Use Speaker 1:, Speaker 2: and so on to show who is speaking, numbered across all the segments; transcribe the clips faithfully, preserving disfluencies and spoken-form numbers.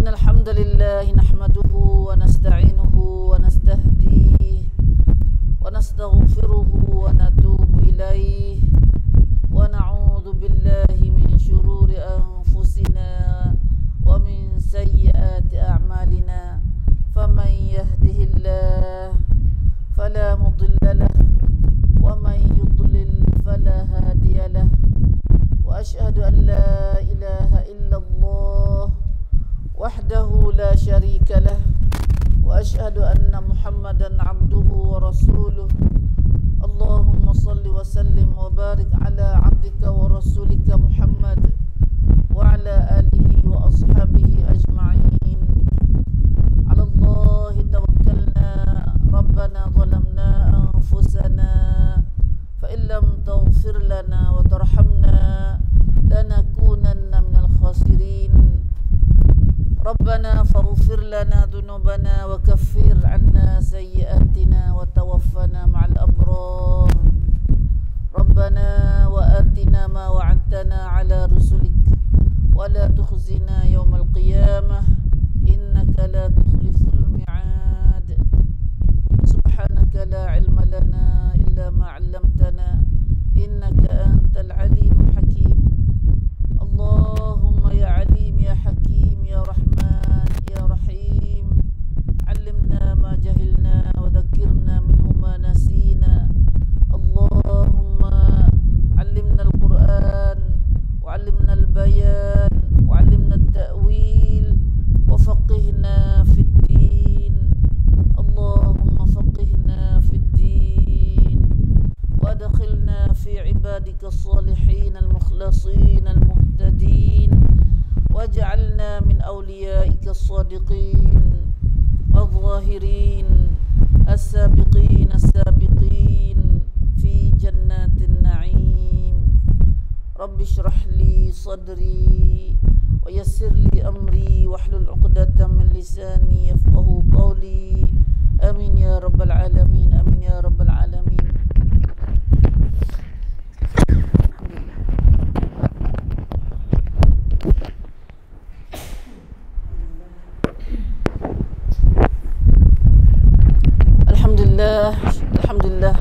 Speaker 1: إن الحمد لله نحمده ونستعينه ونستهديه ونستغفره ونتوب إليه ونعوذ بالله من شرور أنفسنا ومن سيئات أعمالنا فمن يهده الله فلا مضل له ومن يضلل فلا هادي له وأشهد أن لا إله إلا الله وحده لا شريك له وأشهد أن محمدا عبده ورسوله اللهم صل وسلم وبارك على عبدك ورسولك محمد وعلى آله وأصحابه أجمعين. على الله توكلنا ربنا ظلمنا أنفسنا فإن لم تغفر لنا وترحمنا لنكونن من الخاسرين. ربنا فاغفر لنا ذنوبنا وكفر عنا سيئاتنا وتوفنا مع الأبرار. ربنا وآتنا ما وعدتنا على رسلك ولا تخزنا يوم القيامة إنك لا تخلف الميعاد. سبحانك لا علم لنا إلا ما علمتنا إنك أنت العليم الحكيم. اللهم يا عليم يا حكيم يا رحمن يا رحيم علمنا ما جهلنا وذكرنا منه ما نسينا. اللهم علمنا القرآن وعلمنا البيان وعلمنا التأويل وفقهنا في الدين. اللهم فقهنا في الدين وادخلنا في عبادك الصالحين المخلصين المهتدين واجعلنا من أوليائك الصادقين الظاهرين السابقين السابقين في جنات النعيم. رب اشرح لي صدري ويسر لي أمري واحلل عقدة من لساني يفقه قولي. آمين يا رب العالمين آمين يا رب العالمين. Alhamdulillah, Alhamdulillah.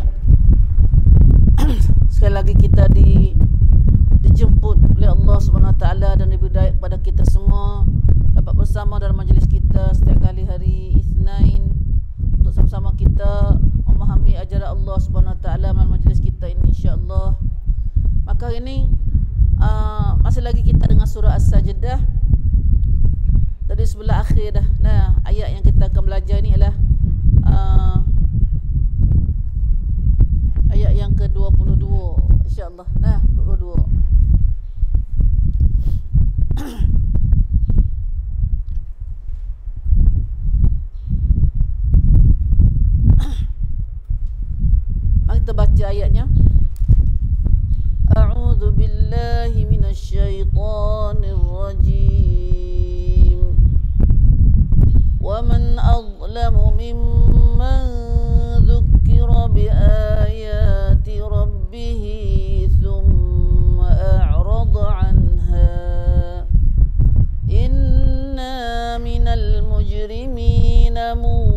Speaker 1: Sekali lagi kita di dijemput oleh Allah Subhanahu Wa Taala dan diberi kepada kita semua dapat bersama dalam majlis kita setiap kali hari Isnin untuk sama-sama kita memahami ajaran Allah Subhanahu Wa Taala dalam majlis kita ini insya-Allah. Maka hari ini uh, masih lagi kita dengan surah As-Sajdah. Tadi sebelah akhir dah. Nah, ayat yang kita akan belajar ini ialah uh, ayat yang ke dua puluh dua insya-Allah. Nah, dua puluh dua. Mari kita baca ayatnya. A'udzu billahi minasyaitonir rajim. Wa man azlamu mimman dzukira biayati rabbih thumma a'rada 'anha inna minal mujrimina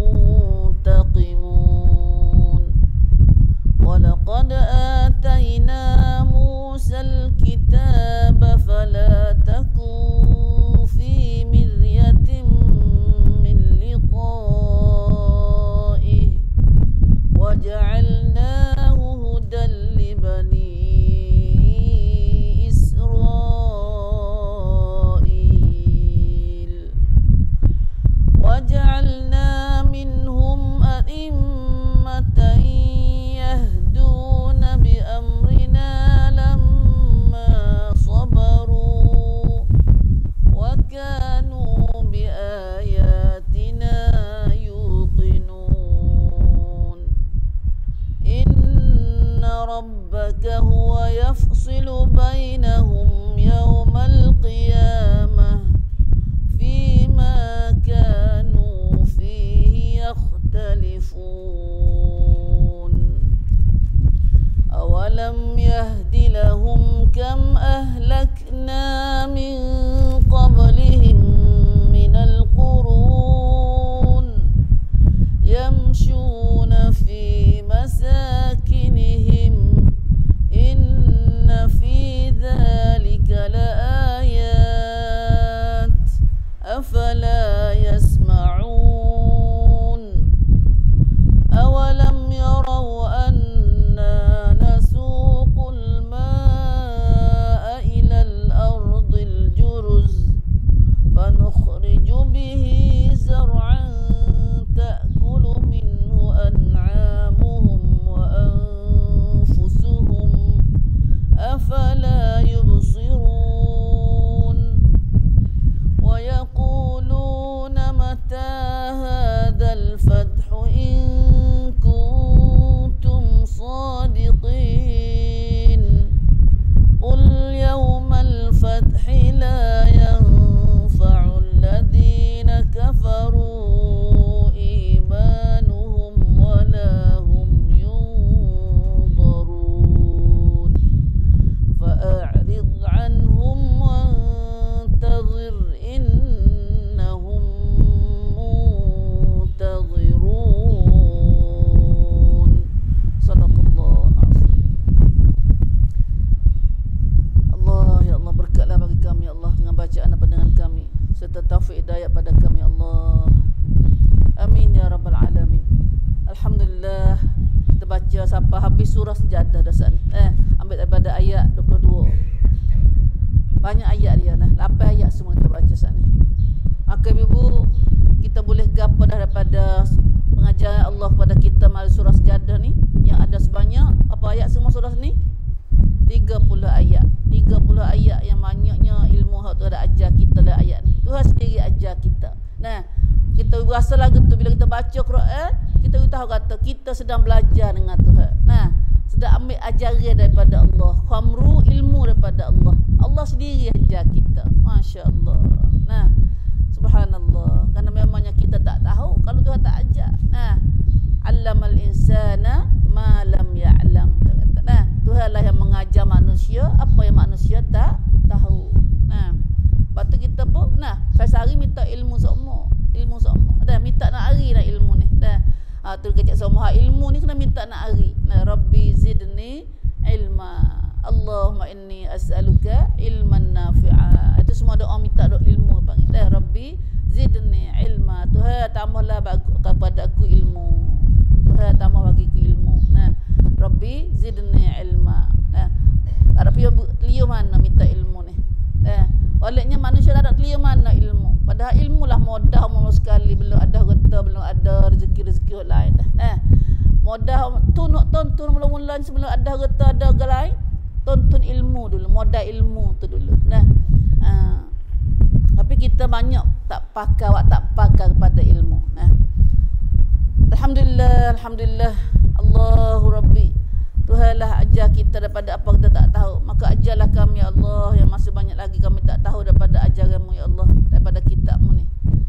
Speaker 1: muntaqimun. Wa laqad atayna Musal kitaba fala taku fi miryatin min liqa'ih wa ja'alnahu hudan li bani Israil wa ja'alna min ويقولون متى هذا الفتح إن كنتم صادقين قل يوم الفتح لا ينفع الذين كفروا إيمانهم ولا هم ينظرون فأعرض عنهم وانتظر إنهم منتظرون صدق الله العظيم. Allah, ya Allah, berkatlah bagi kami ya Allah dengan bacaan dan pandangan kami serta taufik hidayah pada kami ya Allah. Amin ya rabbal alamin. Alhamdulillah, kita baca sampai habis surah Sajadah dah saat ni. Eh, ambil daripada ayat dua puluh dua. Banyak ayat dia nah, lapan ayat semua kita baca saat ni. Maka ibu, kita boleh gapa daripada pengajaran Allah kepada kita melalui surah Sajadah ni yang ada sebanyak apa ayat semua surah ni? tiga puluh ayat. tiga puluh ayat yang banyaknya ilmu hak tu ada ajar kita lah ayat ni. Tuhan sendiri ajar kita. Nah, kita rasa lagu tu bila kita baca Quran, kita tahu kata kita sedang belajar dengan Tuhan. Nah, sedang ambil ajaran daripada Allah, khamru ilmu daripada Allah. Allah sendiri ajar kita. Masya-Allah. Nah, subhanallah. Karena memangnya kita tak tahu kalau Tuhan tak ajar. Nah, allamal insana ma lam ya'lam. Nah, Tuhanlah yang mengajar manusia apa yang manusia tak tahu. Nah, lepas tu kita pun, nah, saya sehari minta ilmu semua. Ilmu semua. Dah minta nak hari dah ilmu ni. Dah. Ha, tu kecek semua ilmu ni kena minta nak hari. Nah, Rabbi zidni ilma. Allahumma inni as'aluka ilman nafi'a. Itu semua doa minta doa ilmu panggil. Dah, Rabbi zidni ilma. Tuhan tambahlah kepada aku ilmu. Tuhan tambah bagi aku ilmu. Nah, Rabbi zidni ilma. Nah, ada pihak telia mana minta ilmu ni. Nah, olehnya manusia tak ada telia mana ilmu. Padahal ilmu lah modal mula sekali, belum ada harta, belum ada rezeki-rezeki lain dah. Nah, modal tu nak tonton mula-mula sebelum ada harta, ada harga lain, tonton ilmu dulu, modal ilmu tu dulu. Nah, uh, tapi kita banyak tak pakai, awak tak pakai kepada ilmu. Nah, Alhamdulillah, Alhamdulillah, Allahu Rabbi. Tuhanlah ajar kita daripada apa kita tak tahu. Maka ajarlah kami ya Allah yang masih banyak lagi kami tak tahu daripada ajaranmu ya Allah, daripada kitabmu ni.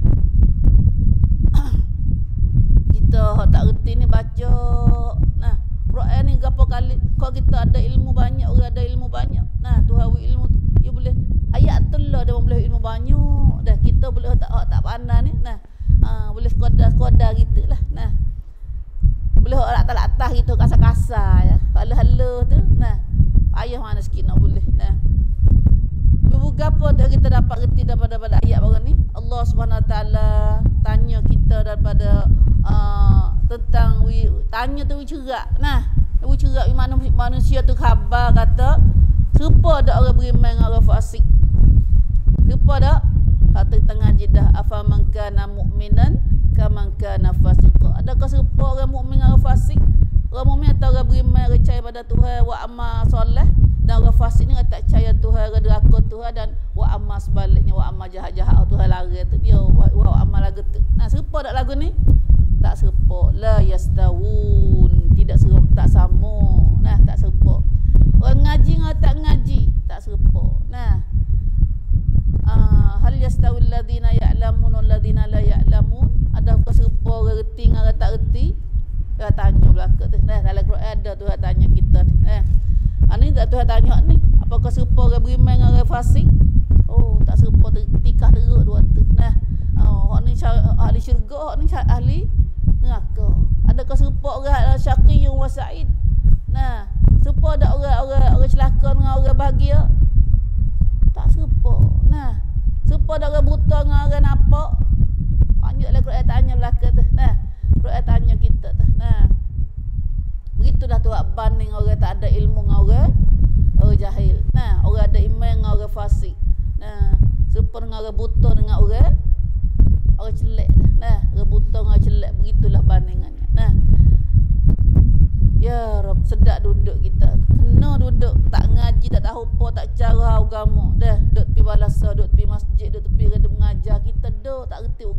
Speaker 1: Kita tak reti ni baca. Nah, Quran ni berapa kali kalau kita ada ilmu banyak, orang ada ilmu banyak. Nah, Tuhan wi ilmu tu, dia boleh ayat telah dia boleh ilmu banyak. Dah kita boleh tak tak pandai ni. Nah, ha, boleh sekadar-sekadar gitulah. Nah, boleh orang tak atas gitu kasar-kasar ya. Hala-hala tu. Nah, ayah mana sikit nak boleh. Nah. Ibu gapo tu kita dapat reti daripada pada ayat baru ni. Allah Subhanahu Wa Taala tanya kita daripada uh, tentang wi, tanya tu wi cerak. Nah, wi cerak mana manusia tu khabar kata serupa ada orang beriman dengan orang fasik. Serupa tak? Kata tengah jidah afaman kana mu'minan kaman kana fasiqa. Adakah serupa orang mukmin dengan orang fasik? Orang mukmin atau orang beriman percaya pada Tuhan wa amal soleh, dan orang fasik ni tak percaya Tuhan, deraka Tuhan, dan wa amal sebaliknya, wa amal jahat-jahat Tuhan larang tu dia wa, wa amal lagu tu. Nah, serupa tak lagu ni? Tak serupa. La yastawun, tidak serupa, tak sama. Nah, tak serupa. Orang ngaji dengan tak ngaji tak serupa. Nah, uh, hal yastawil ladzina ya'lamun wal ladzina la ya'lamun. Adakah serupa orang reti dengan orang tak reti? Dia tanya belaka tu. Nah, dalam Quran ada Tuhan tanya kita. Nah, ha, ni tak Tuhan tanya ni. Apakah serupa orang beriman dengan orang fasik? Oh, tak serupa, tikah teruk dua tu. Nah, oh, hak ni ahli syurga, hak ni ahli neraka. Adakah serupa orang syaqiyun wa sa'id? Nah, serupa ada orang-orang orang celaka dengan orang bahagia? Tak serupa. Nah, serupa ada orang buta dengan orang nampak? Banyaklah Quran tanya belaka tu. Nah, Quran tanya kita tu. Nah, begitulah tu hak banding orang tak ada ilmu dengan orang orang jahil. Nah, orang ada iman dengan orang fasik. Nah, serupa dengan orang buta dengan orang orang celak. Nah, orang buta dengan orang celak, begitulah bandingannya. Nah, ya Rab, sedap duduk kita. Kena duduk tak ngaji, tak tahu apa, tak cara agama. Dah duduk tepi balasa, duduk tepi masjid, duduk tepi redam ngaji.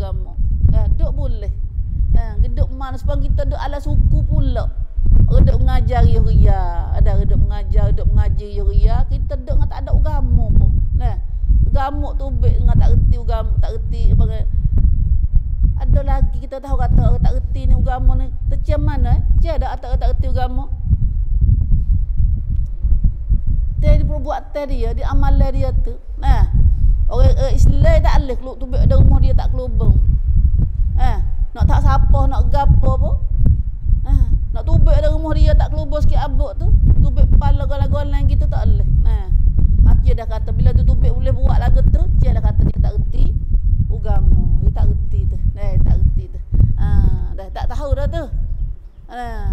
Speaker 1: agama. Eh, duk boleh. Eh, geduk mana sebab kita duk ala suku pula. Orang duk mengajar ria. Ada orang duk mengajar, duk mengaji ria, kita duk dengan tak ada agama pun. Nah, agama tu baik dengan tak reti agama, tak reti apa. Ada lagi kita tahu kata orang tak reti ni agama ni macam mana eh? Dia ada tak tak reti agama. Dia perbuatan dia, dia amalan dia tu. Nah, orang uh, Islam tak boleh keluar tubik ada rumah dia tak kelubung. Eh, nak tak siapa nak gapo apa? Eh, nak tubik ada rumah dia tak kelubung sikit abuk tu, tubik kepala golang-golang kita tak boleh. Nah, dia dah kata bila tu tubik boleh buat lagu tu, dia dah kata dia tak reti agama. Dia tak reti tu. Dah tak reti tu. Ha, dah tak tahu dah tu. Ha.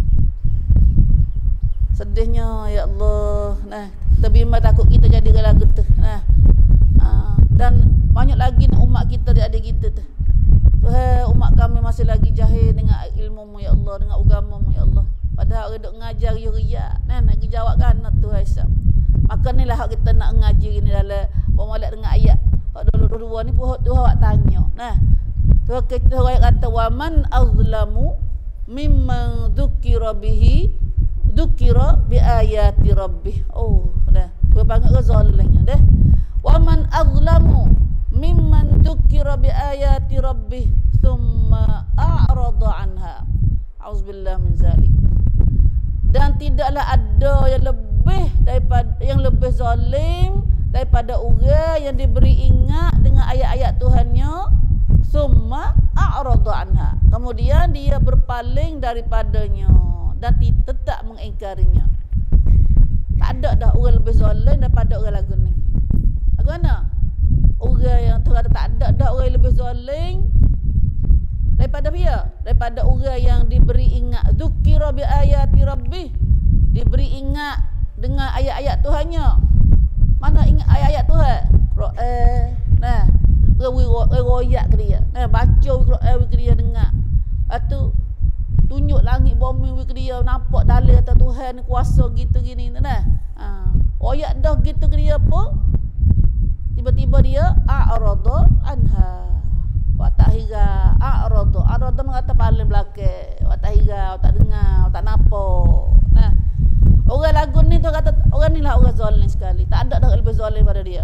Speaker 1: Sedihnya ya Allah. Nah, kita bimbang takut kita jadi lagu tu. Nah. Ha. Dan banyak lagi umat kita di adik kita tu. Tuhan, umat kami masih lagi jahil dengan ilmu-Mu ya Allah, dengan agama-Mu ya Allah. Padahal orang duk ngajar ria. Nah, nak jawab kan tu Aisyah. Maka ni lah kita nak ngaji ni dalam pemalat dengan ayat hak dulu-dulu ni pun tu awak tanya. Nah, tu kita ayat kata wa man azlamu mimman dzukira bihi dzukira bi ayati rabbih. Oh, dah. Tu panggil ke zalim dah. Wa man azlamu mimman dzukira bi ayati rabbih thumma a'rada anha. Auzubillah min zalik. Dan tidaklah ada yang lebih daripada yang lebih zalim daripada orang yang diberi ingat dengan ayat-ayat Tuhannya summa a'rada anha, kemudian dia berpaling daripadanya dan tetap mengingkarinya. Tak ada dah orang lebih zalim daripada orang lagu ni. Lagu mana? Orang yang tu kata tak ada dah orang lebih zalim daripada dia, daripada orang yang diberi ingat dzukira bi ayati rabbih, diberi ingat dengan ayat-ayat Tuhannya. Mana ingat ayat-ayat Tuhan? Quran. Nah, royak ke dia. Nah, baca Quran ke dia dengar. Lepas tu tunjuk langit bumi ke dia, nampak dalil kata Tuhan ni kuasa gitu gini nah. Ha, royak dah gitu ke dia pun tiba-tiba dia a'rada anha. Wak tak hira, a'rada. A'rada mengata paling belakang. Wak tak hira, wak tak dengar, wak tak nampak. Nah, orang lagu ni tu kata orang ni lah orang zalim sekali. Tak ada dah lebih zalim pada dia.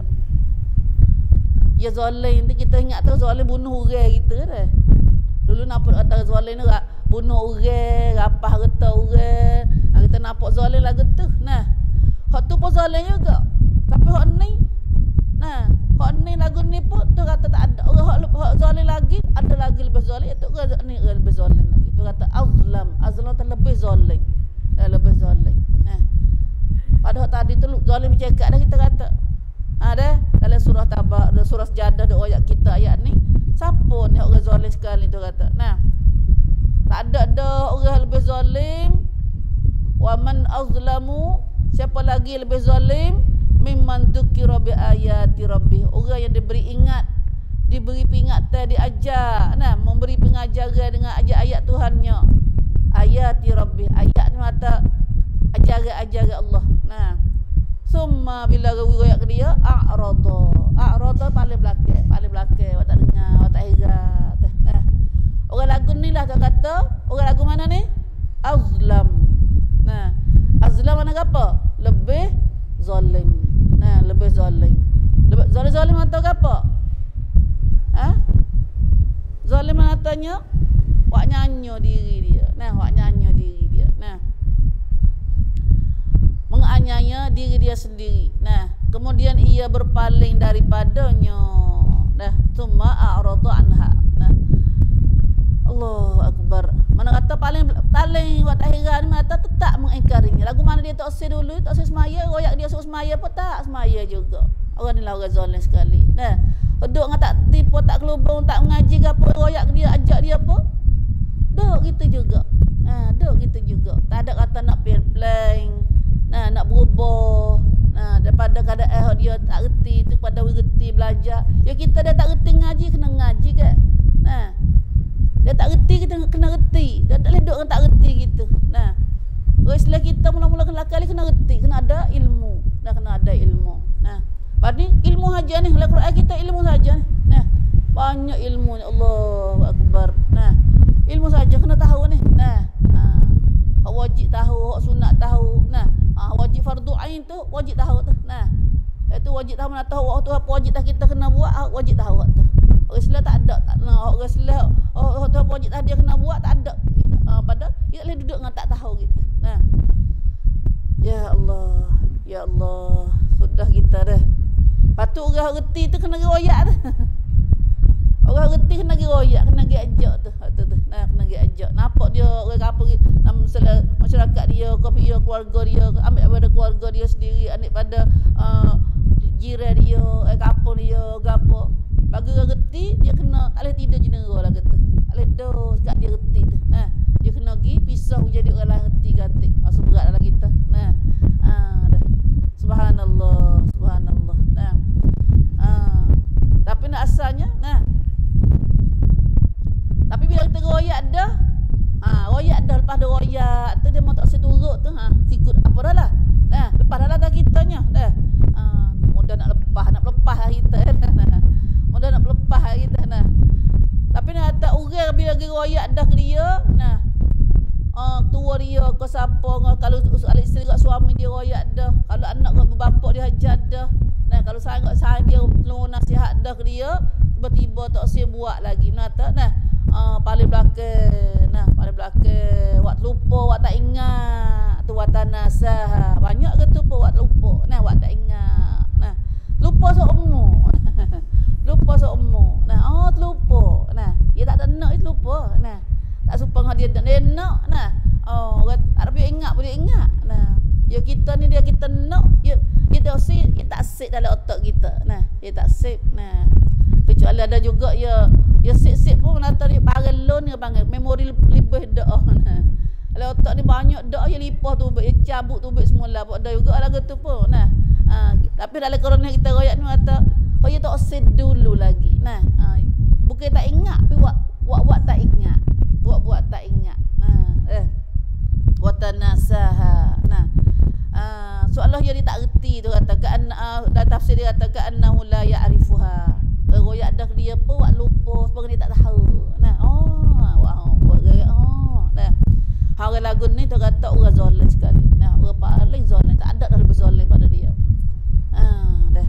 Speaker 1: Ya zalim tu kita ingat tu zalim bunuh orang kita dah. Dulu nampak kata zalim ni bunuh orang, rapah harta orang. Kita nampak zalim lagu tu. Nah, hak tu pun zalim juga. Tapi hak ni nah, hak ni lagu ni pun tu kata tak ada. Orang hak, hak zalim lagi, ada lagi lebih zalim. Itu orang ni orang lebih zalim lagi. Tu kata azlam, azlam tu lebih zalim. Dah lebih zalim. Nah. Padahal tadi tu zalim bercakap dah kita kata. Ha dah dalam surah Tabah, dalam surah Sajadah ada ayat kita ayat ni. Siapa ni orang zalim sekali tu kata. Nah. Tak ada dah orang lebih zalim. Wa man azlamu, siapa lagi lebih zalim? Mimman dzukira bi ayati rabbih, orang yang diberi ingat, diberi peringatan, diajar, nah, memberi pengajaran dengan ayat-ayat Tuhannya. Ayati rabbih, ayat ni mata ajaran-ajaran Allah. Nah, summa bila riwayat ke dia a'rada. A'rada paling belakang, paling belakang, awak tak dengar, awak tak hira. Nah, orang lagu ni lah dia kata, orang lagu mana ni? Azlam. Nah, azlam mana apa? Lebih zalim. Nah, lebih zalim. Lebih zalim-zalim atau apa? Ha? Zalim katanya wak nyanyo diri dia. Nah, wak nyanyo diri dia. Nah. Menganiaya diri dia sendiri. Nah, kemudian ia berpaling daripadanya. Nah, tsumma a'rada anha. Nah. Allahu akbar. Mana kata paling paling buat akhiran mata tetap mengingkarinya. Lagu mana dia tak usir dulu, tak usir semaya, royak dia suruh semaya pun tak semaya juga. Orang ni lah orang zalim sekali. Nah, duduk dengan tak tipu, tak kelubung, tak mengaji ke apa, royak dia, ajak dia apa. Duk gitu juga. Nah, duk gitu juga. Tak ada kata nak plan-plan. Nah, nak berubah. Nah, daripada keadaan dia tak reti tu pada reti belajar. Ya kita dah tak reti ngaji, kena ngaji kan. Nah, dia tak reti, kita kena reti. Dia tak boleh duduk dengan tak reti gitu. Nah, orang Islam kita mula-mula kena kali kena reti, kena ada ilmu. Nah, kena ada ilmu. Nah, pada ni ilmu saja ni, kalau Quran kita ilmu saja ni. Nah, banyak ilmu ni. Allahu akbar. Nah, ilmu saja kena tahu ni. Nah, ha, hak wajib tahu, hak sunat tahu. Nah, ha, wajib fardu ain tu wajib tahu tu. Nah, itu wajib tahu mana tahu waktu apa wajib dah kita kena buat, wajib tahu hak tu. Orang Islam tak ada, tak nah, orang Islam oh tu apa wajib dah dia kena buat tak ada. Ha, pada dia boleh duduk dengan tak tahu gitu. Nah. Ya Allah, ya Allah, sudah kita dah. Patut orang reti tu kena royak tu. Orang reti kena royak, kena gi ajak tu. Tu tu. Nah, kena gi ajak. Nampak dia orang apa dalam masyarakat dia, kopi dia, keluarga dia, ambil pada keluarga dia sendiri, ambil pada uh, jiran dia, eh kampung dia, gapo. Bagi orang reti dia kena tak boleh tidur jenera lah kata. Tak boleh dos kat dia reti tu. Nah, dia kena gi pisah jadi orang lain reti gatik. Ah seberat dalam kita. Nah. Ah dah. Subhanallah, subhanallah. Nah. Ah. Tapi nak asalnya, nah. Tapi bila kita royak dah, ha, royak dah lepas dah royak tu dia mau tak seturut tu, ha, sikut apa dah lah. Nah, lepas dah lah dah kitanya dah. Ha, mudah nak lepas, nak lepas lah kita. Nah. Mudah nak lepas lah kita nah. Tapi nak tak orang bila dia royak dah ke dia, nah. Uh, tua dia ke siapa, kalau isteri kat suami dia royak dah, kalau anak kat bapak dia hajar dah. Nah, kalau sangat sayang dia lu nasihat dah ke dia, tiba-tiba tak sia buat lagi. Nah, tak nah. Uh, paling belakang, nah, paling belakang, wak lupa, wak tak ingat, tu wak tanasah. Banyak ke tu pun wak lupa, nah, wak tak ingat. Nah, lupa seumur. Lupa seumur. Nah, oh lupa. Nah, dia tak ada nak itu lupa. Nah, tak suka dengan dia dia nak. Nah, oh, tak ada ingat pun dia ingat. Nah, ya kita ni dia kita nak, ya kita si, dia tak sip dalam otak kita. Nah, dia tak sip. Nah, kecuali ada juga ya ya sip-sip pun nata dia paralon dia panggil memori lebih dah. Nah, kalau otak ni banyak dah ya lipah tu dia cabut tu semula pun ada juga lagu tu pun. Nah, ha, tapi dalam corona kita royak ni kata oh ya tak set dulu lagi. Nah, ha, bukan tak ingat tapi buat buat buat tak ingat. Buat buat tak ingat. Nah, eh. Watanasaha. Nah. Uh, soalah dia tak reti tu kata kan uh, dalam tafsir dia kata kan annahu la ya'rifuha. Royak dah dia pun buat lupa sebab dia tak tahu. Nah, oh, wow, buat gaya. Oh, nah. Hang lagu ni tu kata orang zalim sekali. Nah, orang paling zalim, tak ada dah lebih zalim pada dia. Ah, dah.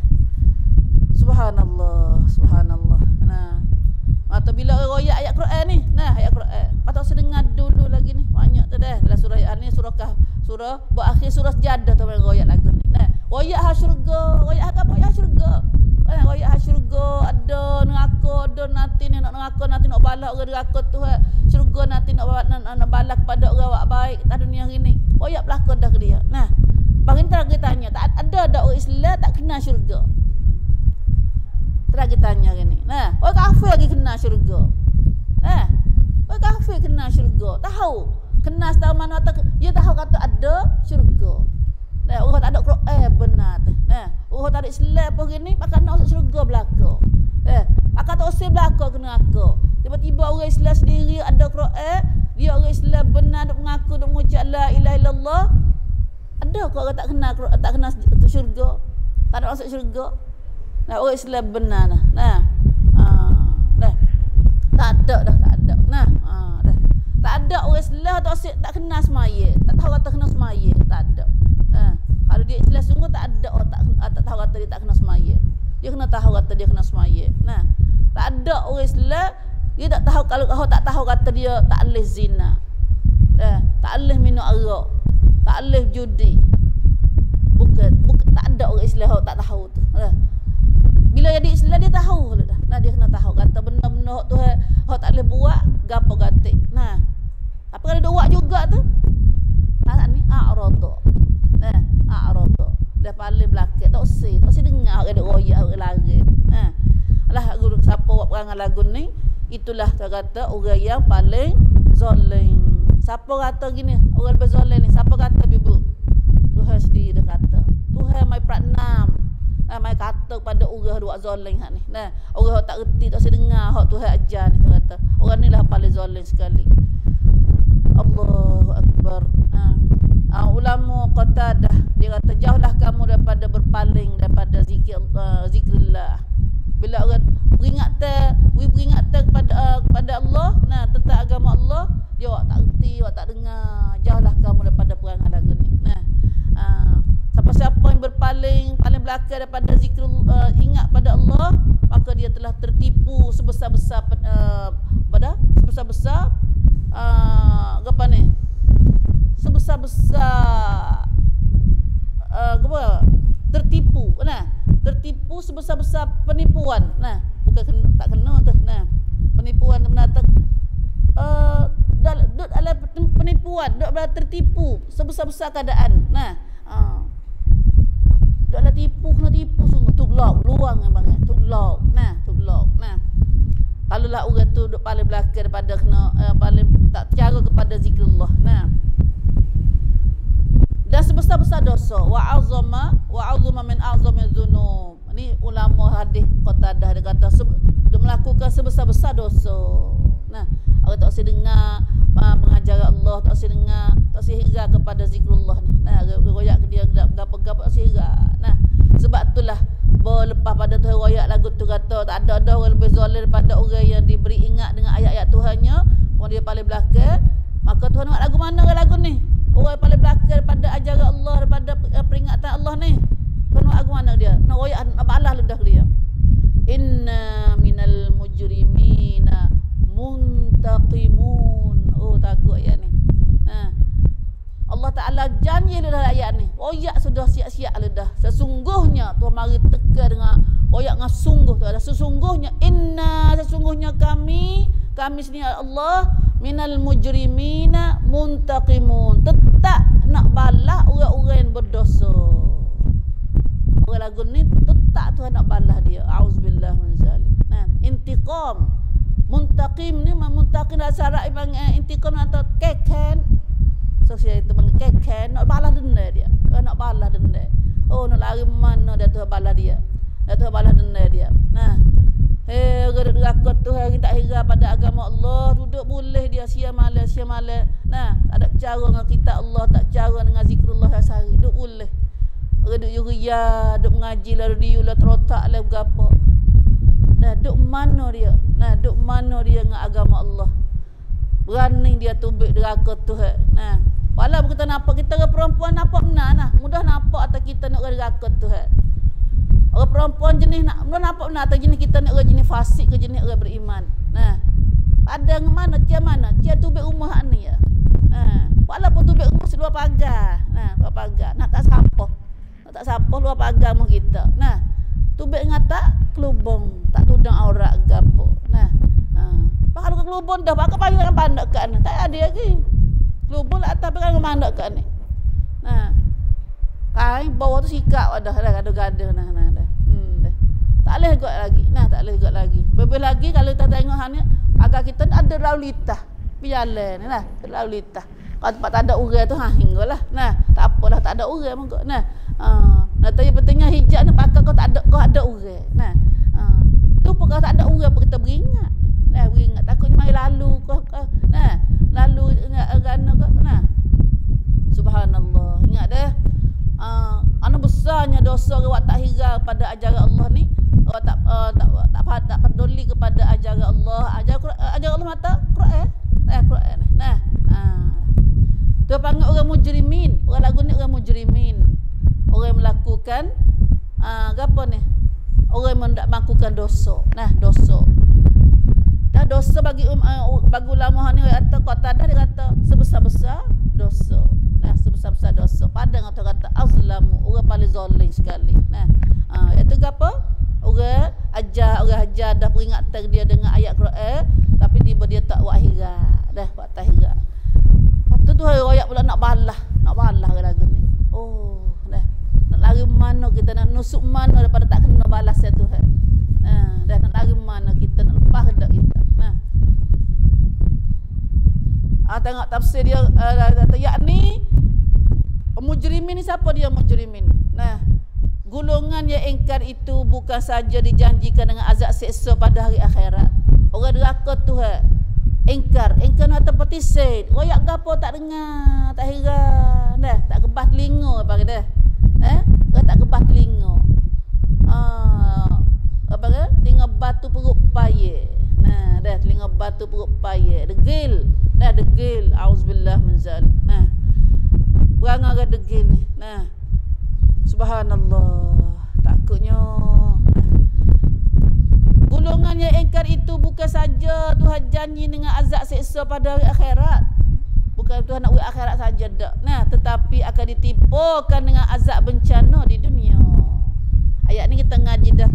Speaker 1: Subhanallah, subhanallah. Nah. Atau bila royak ayat Quran ni, nah ayat Quran. Patut sedengar dulu lagi ni. Banyak tu dah. Dalam surah ni surah kah surah berakhir surah Jadah tu royak lagu ni. Nah, royak ha syurga, royak apa royak syurga. Nah, royak ha syurga, ada neraka, ada nanti ni nak neraka, nanti nak balas orang neraka tu. Syurga nanti nak nak, nak balas kepada orang buat baik kat dunia ni. Royak pelakon dah ke dia. Nah, bang kita kita tanya, tak ada dak orang Islam tak kenal syurga. Lagi tanya ni. Nah, orang kafir lagi kenal syurga. Eh, orang kafir kenal syurga. Tahu. Kenal tahu mana tak dia tahu kata ada syurga. Nah, orang tak ada Quran eh, benar tu. Nah, orang tak ada Islam pun gini, maka nak masuk syurga belaka. Eh, maka tak usah belaka kena aku. Tiba-tiba orang Islam sendiri ada Quran, dia orang Islam benar duk mengaku duk mengucap la ilaha illallah. Ada kau orang tak kenal tak kenal syurga. Tak ada masuk syurga. Nah, orang Islam benar nah. Nah. Ha, dah. Tak ada dah, tak ada. Nah, ha, dah. Tak ada orang Islam tak tak kenal semaya. Tak tahu kata kenal semaya, tak ada. Nah, kalau dia Islam sungguh tak ada orang tak tak tahu kata dia tak kenal semaya. Dia kena tahu kata dia kenal semaya. Nah, tak ada orang Islam dia tak tahu kalau kau tak tahu kata dia tak boleh zina. Dah, tak boleh minum arak. Tak boleh judi. Bukan, bukan tak ada orang Islam tak tahu tu. Dah. Bila jadi Islam dia tahu dah. Nah, dia kena tahu kata benda-benda tu hak tak boleh buat gapo gatik. Nah. Apa kalau dia buat juga tu? Nah, ni a'rada. Nah, a'rada. Dah paling belakang tak usah, tak usah dengar orang duk royak orang lari. Ha. Alah guru siapa buat perangai lagu ni, itulah dia kata orang yang paling zalim. Siapa kata gini, orang lebih zalim ni? Siapa kata ibu? Tuhan sendiri dia kata. Tuhan mai pratnam. Nah, mai kata pada orang duk zalim hak ni. Nah, orang hak tak reti tak sedengar hak Tuhan ajar ni dia kata. Orang ni lah paling zalim sekali. Allahu akbar. Ha. Ha, ulama Qatadah dia kata jauhlah kamu daripada berpaling daripada zikir uh, zikrillah. Bila orang beringat te, we pada Allah, nah tentang agama Allah, dia awak tak reti, awak tak dengar. Jauhlah kamu daripada perangai lagu ni. Nah, uh, siapa-siapa yang berpaling paling belakang daripada zikir uh, ingat pada Allah, maka dia telah tertipu sebesar-besar uh, pada sebesar-besar uh, apa ni? Sebesar-besar uh, apa? Tertipu. Nah, tertipu sebesar-besar penipuan. Nah, bukan kena, tak kena tu. Nah, penipuan sebenarnya uh, duduk dalam penipuan, duduk dalam tertipu sebesar-besar keadaan. Nah, uh, duduk dalam tipu, kena tipu sungguh. Tuglok, luang abang. Tuglok. Nah, tuglok. Nah, kalau lah orang tu duduk paling belakang daripada kena uh, paling tak cara kepada zikrullah. Nah, dan sebesar-besar dosa, wa azama wa azuma min azami dzunub. Ini ulama hadis Qatadah dia kata dia melakukan sebesar-besar dosa. Nah, orang tak usah dengar uh, pengajaran Allah, tak usah dengar, tak usah hira kepada zikrullah ni. Nah, royak dia gap-gap tak usah hira. Nah, sebab itulah berlepas pada Tuhan royak lagu tu kata tak ada ada orang lebih zalim daripada orang yang diberi ingat dengan ayat-ayat Tuhannya, kemudian dia paling belakang. Maka Tuhan nak lagu mana lagu ni? Orang paling belakang daripada ajaran Allah, daripada peringatan Allah ni. Tuhan nak lagu mana dia? Nak royak, nak balas lidah dia. Inna minal mujrimina muntaqimun. Oh, takut ayat ni. Nah, Allah Ta'ala janji dalam ayat ni. Royak sudah siap-siap lidah. Sesungguhnya Tuhan mari teka dengan royak dengan sungguh tu. Ada sesungguhnya inna, sesungguhnya kami, kami sini Allah minal mujrimina muntaqimun. Tetap nak balas orang-orang yang berdosa. Orang lagu ni tetap Tuhan nak balas dia. Auzubillah min zalik. Nah, intiqam. Muntaqim ni muntaqim dalam syarat panggil intiqam atau keken. So saya itu panggil keken, nak balas denda dia. Oh, nak balas denda. Oh, nak lari mana dia Tuhan balas dia. Dia Tuhan balas denda dia. Nah, eh, orang duduk rakot tu hari tak hira pada agama Allah, duduk boleh dia sia malam, sia malam. Nah, tak ada cara dengan kitab Allah, tak cara dengan zikrullah sehari, duduk boleh. Orang duduk yuria, duduk mengaji lah, radio lah, terotak lah, berapa. Nah, duduk mana dia? Nah, duduk mana dia dengan agama Allah? Berani dia tubik derakot tu. Nah, walaupun kita nampak, kita orang perempuan nampak benar nah. Mudah nampak atau kita nak orang derakot tu. Orang perempuan jenis nak, mudah nampak benar atau jenis kita nak orang jenis fasik ke jenis orang beriman. Nah, pada mana, cia mana? Cia tubik rumah ni ya. Nah, walaupun tubik rumah seluar pagar. Nah, luar pagar. Nak tak sampah. Nak tak sampah luar pagar rumah kita. Nah, tubik ngata kelubung, tak tudang aurat gapo. Nah, ha. Kalau ke kelubung dah pakai payung yang pandak kat ni. Tak ada lagi. Kelubung lah atas pakai pandak kat ni. Nah, kain bawah tu sikat dah dah gaduh-gaduh nah nah dah. Hmm dah. Tak boleh got lagi. Nah, tak boleh got lagi. Lebih lagi kalau kita tengok hang ni agak kita ada lalu litah. Pijalan ni lah, lalu litah. Kalau tempat tak ada urai tu hang hinggalah. Nah, tak apalah tak ada urai monggo. Nah, ah, nah tanya pentingnya hijab ni pakai kau tak ada kau ada urai. Nah, ah, tu pun kalau tak ada urai apa kita beringat. Nah, beringat takutnya mai lalu kau, kau nah, lalu ingat kerana kau nah. Subhanallah. Ingat dah. Uh, anu besarnya dosa orang tak hira pada ajaran Allah ni. Orang tak uh, tak tak tak, tak peduli kepada ajaran Allah. Ajaran uh, ajaran Allah mata Quran. Nah, Quran ni. Nah, ah. Tu panggil orang mujrimin. Orang lagu ni orang mujrimin. Orang yang melakukan ah uh, apa ni? Orang yang hendak melakukan dosa. Nah, dosa. Dah dosa bagi um, uh, bagi ulama ni kata kata dah dia kata sebesar-besar dosa. Nah, sebesar-besar dosa. Padang atau kata azlamu, orang paling zalim sekali. Nah, uh, itu apa? Orang ajar, orang ajar dah peringatan dia dengan ayat Quran, tapi tiba dia tak buat hira. Dah buat tahira. Lepas tu tu royak pula nak balas, nak balas lagu ni. Oh, dah. Nak lari mana kita, nak nusuk mana daripada tak kena balas ya Tuhan. Ha, dah nak lari mana kita, nak lepas hendak kita. Nah. Ah, tengok tafsir dia uh, yakni mujrimin ni siapa dia mujrimin? Nah, golongan yang engkar itu bukan saja dijanjikan dengan azab seksa pada hari akhirat. Orang deraka Tuhan. Engkar, engkar nak terpetisik. Royak gapo tak dengar, tak hira. Dah, tak kebas telinga apa dah. Eh? Tak kebas telinga. Ah, apa ke? Telinga batu perut payah. Nah, dah telinga batu perut payah, degil. Nah, degil. Auzubillah min zalik. Nah. Perangai degil ni. Nah. Subhanallah. Takutnya. Nah. Golongan yang ingkar itu bukan saja Tuhan janji dengan azab seksa pada hari akhirat. Bukan Tuhan nak buat akhirat saja dak. Nah, tetapi akan ditipukan dengan azab bencana di dunia. Ayat ni kita ngaji dah.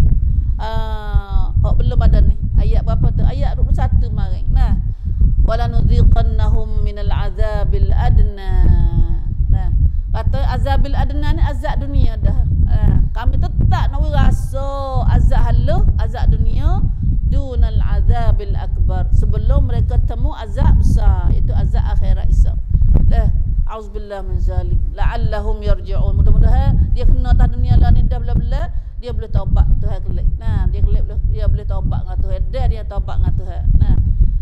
Speaker 1: Ah, uh, belum ada ni. Ayat berapa tu? Ayat dua puluh satu mari. Nah. Wala nudhiqannahum minal azabil adna. Nah, kata azabil adna ni azab dunia dah. Nah, kami tetap nak rasa azab haluh, azab dunia dunal azabil akbar. Sebelum mereka temu azab besar, iaitu azab akhirat hisab. Dah, auzubillah min zalik. La'allahum yarji'un. Mudah-mudahan dia kena atas dunia lah ni dah belah-belah, dia boleh taubat Tuhan kelak. Nah, dia kelak dia boleh taubat dengan Tuhan. Dia dia taubat dengan Tuhan. Nah,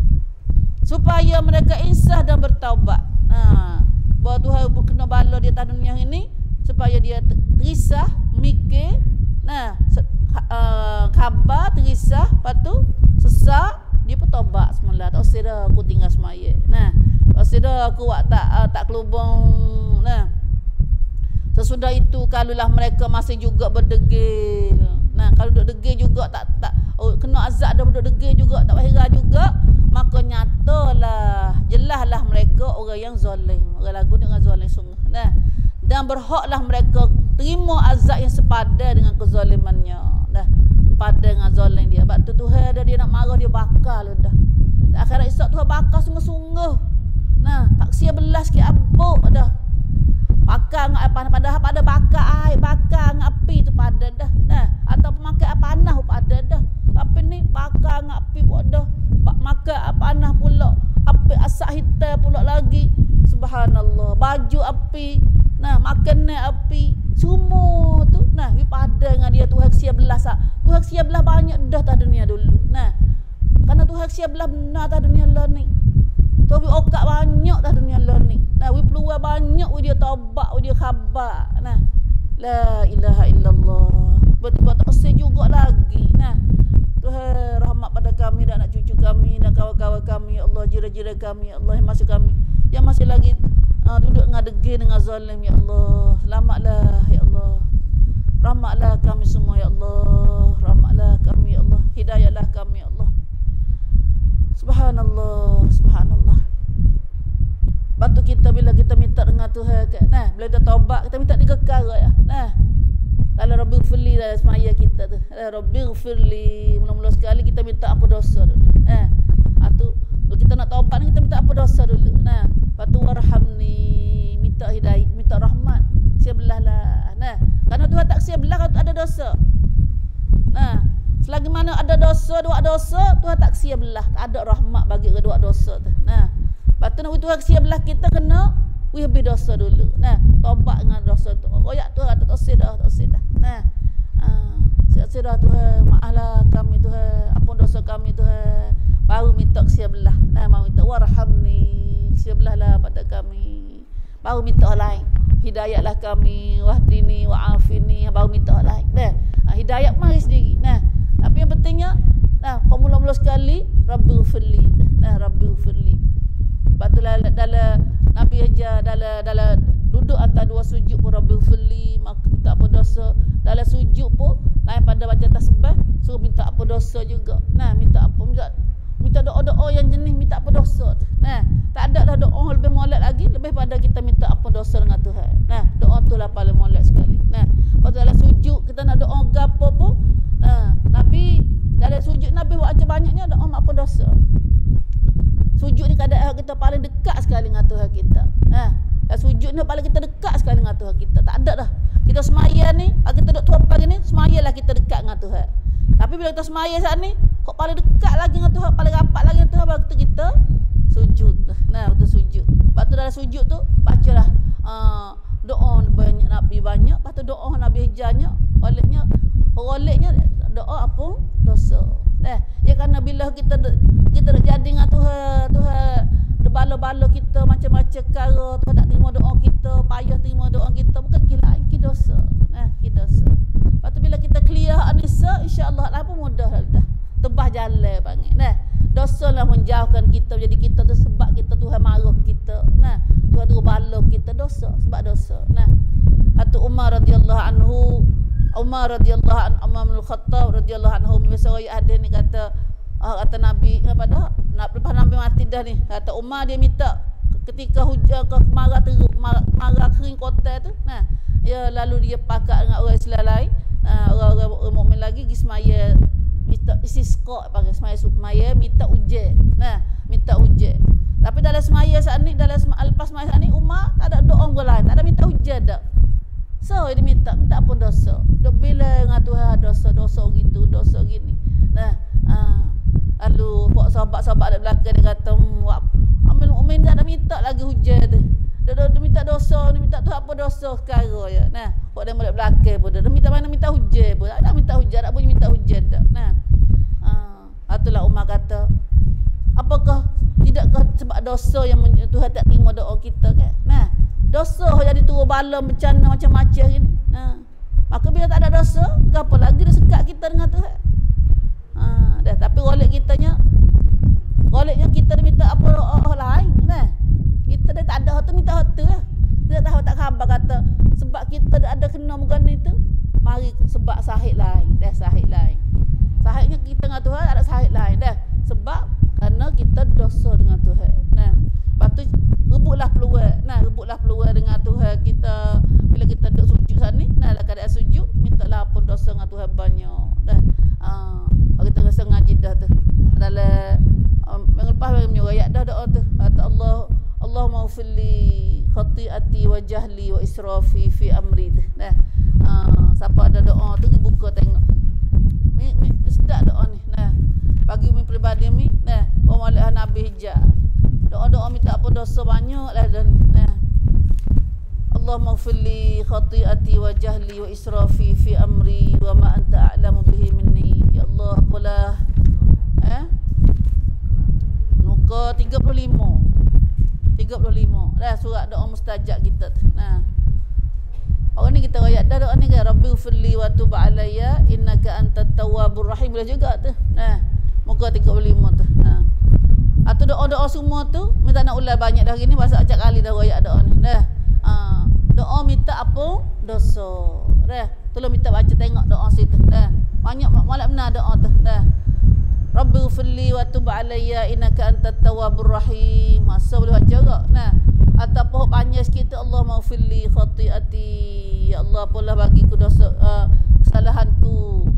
Speaker 1: supaya mereka insaf dan bertaubat. Nah, bahawa Tuhan kena bala dia atas dunia ini supaya dia terisah, mikir, nah, uh, khabar, terisah, lepas tu sesak, dia pun taubat semula. Tak usah dah aku tinggal semaya. Nah, tak usah dah aku buat tak uh, tak kelubung. Nah, sesudah itu kalaulah mereka masih juga berdegil. Nah, kalau duduk degil juga tak tak oh, kena azab dah duduk degil juga tak heran juga, maka nyatalah jelaslah mereka orang yang zalim. Orang lagu dengan zalim sungguh. Nah, dan berhaklah mereka terima azab yang sepadan dengan kezalimannya. Dah, sepadan dengan zalim dia. Sebab tu Tuhan dah dia nak marah dia bakal dah. Dan akhirat esok Tuhan bakal sungguh-sungguh. Nah, tak sia belas sikit abuk dah. Bakar dengan apa padahal pada bakar air, bakar dengan api tu padan dah. Nah, atau makan apa panah padan dah. Tapi ni bakar dengan api pun dah. Makan apa panah pula. Api asap hitam pula lagi. Subhanallah. Baju api. Nah, makan api. Semua tu. Nah, we padan dengan dia Tuhan sia belas. Tuhan sia belas banyak dah tak dunia dulu. Nah, kerana Tuhan sia belas benar tak dunia lah ni. Tapi okak banyak dah dunia lah ni. Nah, we peluang banyak we dia taubat, we dia khabar. Nah, la ilaha illallah. Betul tak usah juga lagi. Nah, Tuhan rahmat pada kami dan anak cucu kami dan kawan-kawan kami, ya Allah, jira-jira kami, ya Allah, yang masih kami yang masih lagi uh, duduk dengan degil dengan zalim, ya Allah. Selamatlah, ya Allah. Rahmatlah kami semua, ya Allah. Rahmatlah kami, ya Allah. Hidayahlah kami, ya Allah. Subhanallah, subhanallah. Batu kita bila kita minta dengan Tuhan, nah, bila kita taubat kita minta tiga perkara ya. Nah, kalau Rabbighfirli dah semaya kita tu. Rabbighfirli, mula-mula sekali kita minta apa dosa dulu. Nah, atau kalau kita nak taubat ni kita minta apa dosa dulu. Nah, batu warhamni, minta hidayah, minta rahmat. Sia belah lah. Nah, kerana Tuhan tak sia belah kalau ada dosa. Nah, selagi mana ada dosa, dua dosa, Tuhan tak sia belah. Tak ada rahmat bagi kedua dosa tu. Nah, batu nak Tuhan sia belah kita kena we habis dosa dulu. Nah, taubat dengan dosa tu. Royak Tuhan kata tak sia dah, tak sia dah. Nah, ah, sia dah Tuhan, maaflah kami Tuhan, ampun dosa kami Tuhan. Baru minta sia belah. Nah, mau minta warhamni, sia belahlah pada kami. Baru minta lain. Hidayahlah kami, wahdini wa'afini, baru minta lain. Nah, hidayah mari sendiri. Nah, tapi yang pentingnya, nah, mula-mula sekali Rabbighfirli. Nah, Rabbighfirli. Batulah dalam Nabi aja dalam dalam duduk atas dua sujud pun Rabbighfirli, maka tak apa dosa. Dalam sujud pun lain pada baca tasbih suruh minta apa dosa juga. Nah, minta apa minta minta doa-doa yang jenis minta apa dosa tu. Nah, tak ada dah doa lebih molek lagi lebih pada kita minta apa dosa dengan Tuhan. Nah, doa tu lah paling molek sekali. Nah, waktu dalam sujud kita nak doa gapo pun, nah, Nabi dalam sujud Nabi buat aja banyaknya doa apa dosa. Sujud ni kadang kita paling dekat sekali dengan Tuhan kita. Ha, sujud ni paling kita dekat sekali dengan Tuhan kita. Tak ada dah. Kita semaya ni, kita duduk tuan pagi ni, semayalah kita dekat dengan Tuhan. Tapi bila kita semaya saat ni, kok paling dekat lagi dengan Tuhan, paling rapat lagi dengan Tuhan, baru kita, kita sujud. Nah, betul sujud. Lepas tu dalam sujud tu, bacalah uh, doa banyak Nabi banyak, lepas tu doa Nabi hijanya, olehnya, olehnya doa apa? Dosa. Nah, ya kerana bila kita kita nak jadi dengan Tuhan, Tuhan bala-bala kita macam-macam perkara, Tuhan tak terima doa kita, payah terima doa kita, bukan kira iki dosa. Nah, iki dosa. Lepas tu bila kita clear anisa, insya-Allah lah pun mudah dah. Tebah jalan panggil. Nah, dosa Tolonglah menjauhkan kita. Jadi kita tu sebab kita Tuhan marah kita. Nah, Tuhan tu bala kita dosa sebab dosa. Nah, Hatu Umar radhiyallahu anhu, Umar radhiyallahu anhu, Umar bin Khattab radhiyallahu anhu, biasa ayat ada ni kata uh, kata Nabi kepada nak lepas Nabi mati dah ni, kata Umar dia minta ketika hujan ke marah teruk, marah, marah kering kota tu, nah, ya lalu dia pakat dengan orang Islam lain, uh, orang-orang mukmin lagi pergi semaya, minta istisqa, panggil semaya semaya minta ujian. Nah, minta ujian. Tapi dalam semaya saat ni, dalam lepas semaya saat ni Umar tak ada doa orang lain, tak ada minta ujian dak. So dia minta, minta apa dosa. Dok bila dengan Tuhan dosa-dosa gitu, dosa gini. Nah, uh, lalu buat sahabat-sahabat ada belakang dia kata, Amil Mukmin dah minta lagi hujan tu. Dia, dia, dia minta dosa, dia minta tu apa dosa sekarang ya. Nah, buat dia balik belakang pun dia. Dia minta mana minta hujan pun. Tak minta hujan, tak boleh minta hujan dah. Nah. Ah, itulah Umar kata, apakah tidakkah sebab dosa yang Tuhan tak terima doa kita kan? Nah, dosa jadi turun bala bencana macam-macam ni. Nah. Maka bila tak ada dosa, apa lagi dia sekat kita dengan Tuhan. Ah, dah tapi golek kitanya goleknya kita dia minta apa doa lain nah. Kita dah tak ada tu minta hatu lah. Dia tahu tak khabar kata sebab kita dah ada kena bukan itu, mari sebab sahih lain, dah sahih lain. Sahihnya kita dengan Tuhan ada sahih lain dah. Sebab kerana kita dosa dengan Tuhan. Nah, lepas tu rebutlah peluang. Nah, rebutlah peluang dengan Tuhan kita bila kita duduk sujud sana ni. Nah, dalam keadaan sujud mintalah ampun dosa dengan Tuhan banyak. Dah. Ah, uh, kita rasa ngaji dah tu. Dalam um, minggu lepas bagi menyuruh ayat dah doa tu. Kata Allah, Allahumma ufilli khati'ati wa jahli wa israfi fi amri tu. Nah. Uh, siapa ada doa tu buka tengok. Mi, mi sedap doa ni. Nah. Bagi umi peribadi mi, nah, walilah Nabi hijab. Doa-doa minta apa dosa banyaklah dah ni. Nah. Allahumma ufilli khati'ati wa jahli wa israfi fi amri wa ma anta a'lamu bihi minni. Ya Allah, apalah eh muka tiga puluh lima tiga puluh lima dah surat doa mustajab kita tu. Nah, orang ni kita ayat dah doa ni kan, Rabbi ufilli wa tub alayya innaka antat tawwabur rahim, boleh juga tu. Nah, muka tiga puluh lima tu. Nah, atau doa-doa semua tu minta nak ulang banyak dah hari ni, pasal acak kali dah ayat doa ni. Dah. Ha, doa minta apa? Dosa. Dah. Tolong minta baca tengok doa situ. Dah. Banyak malam benar doa tu. Dah. Rabbi ghfirli wa tub alayya innaka antat tawwabur rahim. Masa boleh baca juga. Nah. Atau apa panjang sikit tu, Allahumma ghfirli khati'ati. Ya Allah, apalah bagiku dosa uh, kesalahanku.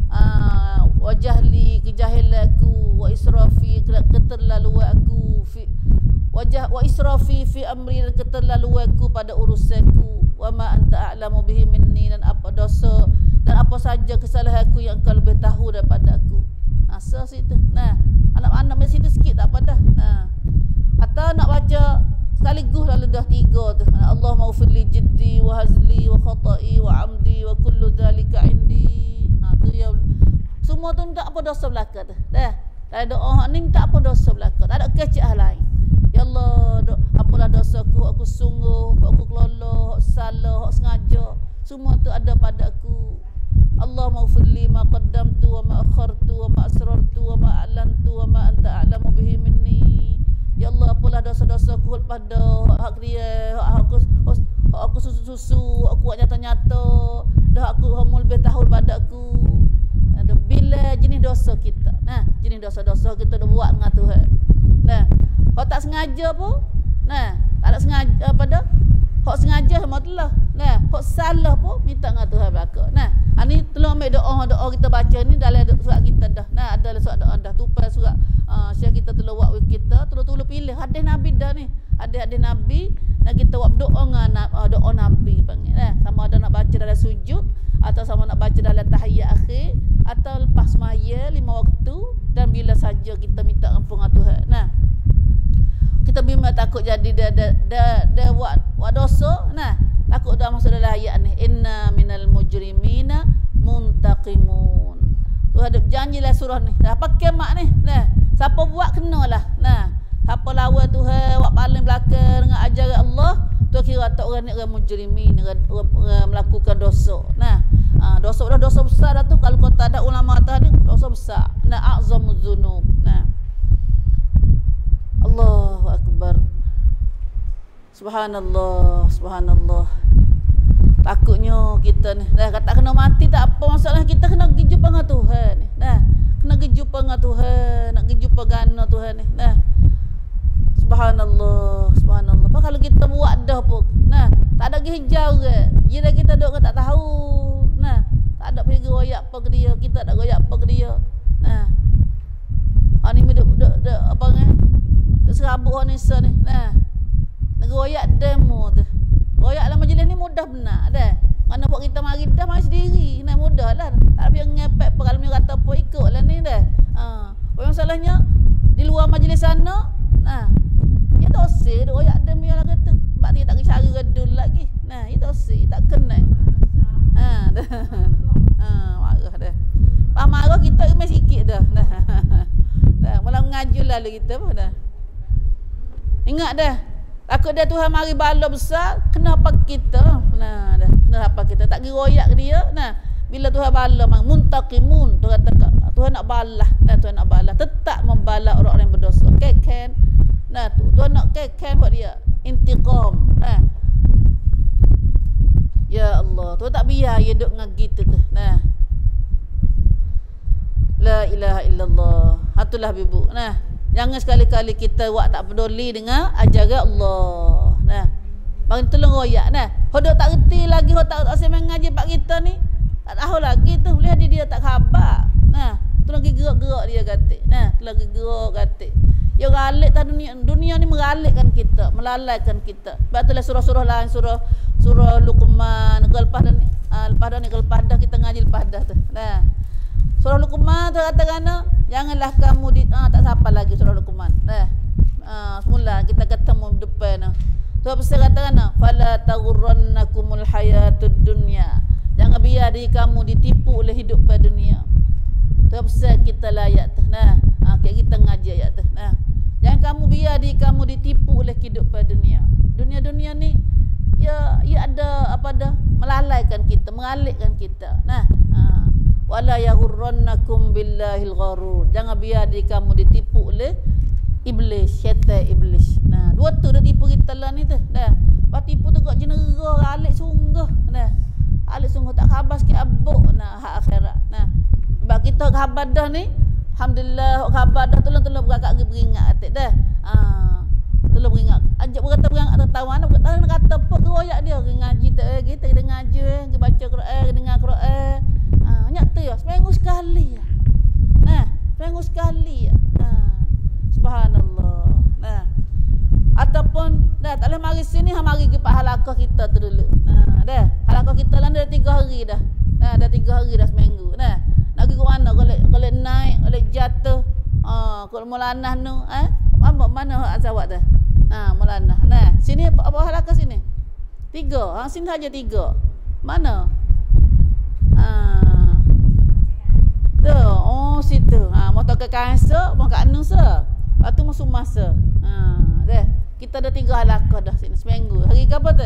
Speaker 1: Uh, wa jahli kejahilanku, wa israfi keterlaluanku, fi wajah wa israfi fi amri, dan keterlaluanku pada urusanku, wa ma anta a'lamu bihi minni, dan apa dosa dan apa saja kesalahanku yang engkau lebih tahu daripada aku. Asa situ. Nah, anak-anak mesti situ sikit tak apa dah. Nah. Atau nak baca sekaligus lalu dah tiga tu. Allahumma ufirli jiddi wa hazli wa khata'i wa amdi wa kullu dhalika indi. Ha tu ya. Semua tu minta apa dosa belaka tu. Dah. Dah doa ni minta apa dosa belaka. Tak ada kecil lain. Ya Allah, do, apalah dosaku, aku sungguh, aku kelolo, aku salah, aku sengaja. Semua tu ada pada aku. Allahumma ufirli ma qaddamtu wa ma akhartu wa ma asrartu wa ma a'lantu wa ma anta a'lamu bihi minni. Ya Allah, apalah dosa-dosaku pada hak dia, hak aku, hak aku susu-susu, aku buat nyata-nyata, dah aku kamu lebih tahu pada aku. Ada bila jenis dosa kita. Nah, jenis dosa-dosa kita dah buat dengan Tuhan. Nah, kalau tak sengaja pun, nah, tak ada sengaja pada hak sengaja sama telah. Nah, hak salah pun minta dengan Tuhan belaka. Nah, ini tolong ambil doa-doa kita baca ni dalam surat kita dah. Nah, ada dalam surat doa dah. Tupai surat uh, syekh kita tolong buat kita, tolong-tolong pilih hadis Nabi dah ni. Hadis-hadis Nabi, nak kita buat doa dengan uh, doa Nabi panggil. Nah, sama ada nak baca dalam sujud atau sama nak baca dalam tahiyat akhir atau lepas semaya lima waktu, dan bila saja kita minta ampun dengan Tuhan. Nah, kita bimbang takut jadi dia dia dia, dia buat buat dosa. Nah, takut dah masuk dalam ayat ni, inna minal mujrimina muntaqimun. Tu ada janji lah surah ni. Dah pakai mak ni. Nah, siapa buat kenalah. Nah, siapa lawan Tuhan, buat paling belakang dengan ajaran Allah, tu kira tak orang ni orang mujrimin, orang, orang, orang melakukan dosa. Nah, uh, dosa dah dosa besar dah tu, kalau kau tak ada ulama tadi, dosa besar. Nah, a'zamuz dzunub. Nah. Subhanallah, subhanallah. Takutnya kita ni dah kata kena mati tak apa masalah, kita kena pergi jumpa dengan Tuhan ni. Nah, kena pergi jumpa dengan Tuhan, nak pergi jumpa gana Tuhan ni. Nah. Subhanallah, subhanallah. Apa kalau kita buat dah pun, nah, tak ada pergi hijau ke? Jika kita duk tak tahu. Nah, tak ada pergi royak apa ke dia, kita tak royak apa ke dia. Nah. Ha ni duk duk duk apa ni? Duk serabut ha ni sa ni. Nah. Nak royak demo tu. Royak dalam majlis ni mudah benar dah. Mana buat kita mari dah mari sendiri. Nah, mudahlah. Tak payah ngepek apa kalau kata apa ikutlah ni dah. Ha. Apa masalahnya di luar majlis sana, nah, ya dosa dia royak demi lah kata. Sebab dia tak cari redul lagi. Nah, itu dosa, tak kena. Ha, dah. Ha, marah dah. Pas marah kita remes sikit dah. Dah. Dah, mula ngaju lalu kita pun dah. Ingat dah. Takut dia Tuhan mari bala besar, kenapa kita? Nah, dah. Kenapa kita tak pergi royak ke dia? Nah, bila Tuhan bala mang muntaqimun, Tuhan kata Tuhan nak balas, nah Tuhan nak balas, tetap membalas orang-orang yang berdosa. Keken. Nah, tu Tuhan nak keken buat dia. Intiqam. Nah. Ya Allah, Tuhan tak biar dia duk dengan kita tu. Nah. La ilaha illallah. Hatulah bibu. Nah, jangan sekali-kali kita buat tak peduli dengan ajaran Allah. Nah. Bagi tolong royak nah. Hodok tak reti lagi, hodok tak asyik mengaji pak kita ni. Tak tahu lagi tu, lihat dia, dia tak khabar. Nah, tolong gerak-gerak dia kata. Nah, tolong gerak kata. Ya ralik tak dunia, dunia ni meralikkan kita, melalaikan kita. Sebab itulah surah-surah lain, surah surah Luqman, lepas dah ni, ah, lepas dah ni lepas dah kita ngaji lepas dah tu. Nah. Surah Luqman tu katakan, janganlah kamu di ah, tak siapa lagi surah Luqman. Nah. Ah, semula kita ketemu depan nah. Tu pasal katakan, fala taghurrannakumul hayatud dunya. Jangan biar diri kamu ditipu oleh hidup pada dunia. Tu pasal kita layak tu. Nah, ha, kayak kita ngaji ayat tu. Nah. Jangan kamu biar diri kamu ditipu oleh hidup pada dunia. Dunia-dunia ni ya ia ada apa dah melalaikan kita, mengalikkan kita. Nah, ha. Wala yaghurrannakum billahil gharur. Jangan biar diri kamu ditipu oleh iblis, syaitan iblis. Nah, dua tu dah tipu kita lah ni tu. Dah. Pas tipu tu kok jenera alik sungguh. Nah. Alik sungguh tak khabar sikit abuk nah hak akhirat. Nah. Sebab kita khabar dah ni, alhamdulillah khabar dah tolong-tolong berakak beringat atik dah. Ha. Tolong beringat. Ajak berkata beringat tak tahu mana berkata nak kata apa royak dia ngaji tak eh kita kita ngaji eh kita baca Quran, dengar Quran. Ha, banyak tu ya, seminggu sekali ya. Nah, seminggu sekali ya. Nah. Subhanallah. Nah. Ataupun dah tak boleh mari sini, ha mari pergi halakah kita tu dulu. Nah, dah. Halakah kita lah dah tiga hari dah. Nah, dah tiga hari dah seminggu. Nah, nak pergi ke mana? Kalau kalau naik, kalau jatuh, ah, kalau mulanah nu, eh? Apa mana hak azawat dah? Nah, mulanah. Nah, sini apa, apa halakah sini? Tiga. Ha, sini saja tiga. Mana? Ah. Tu, oh situ. Ha, mau tak ke kansa, mau ke anu sa. Lepas tu masuk masa. Ha, dah. Kita dah tiga halakah dah sini seminggu. Hari ke apa tu?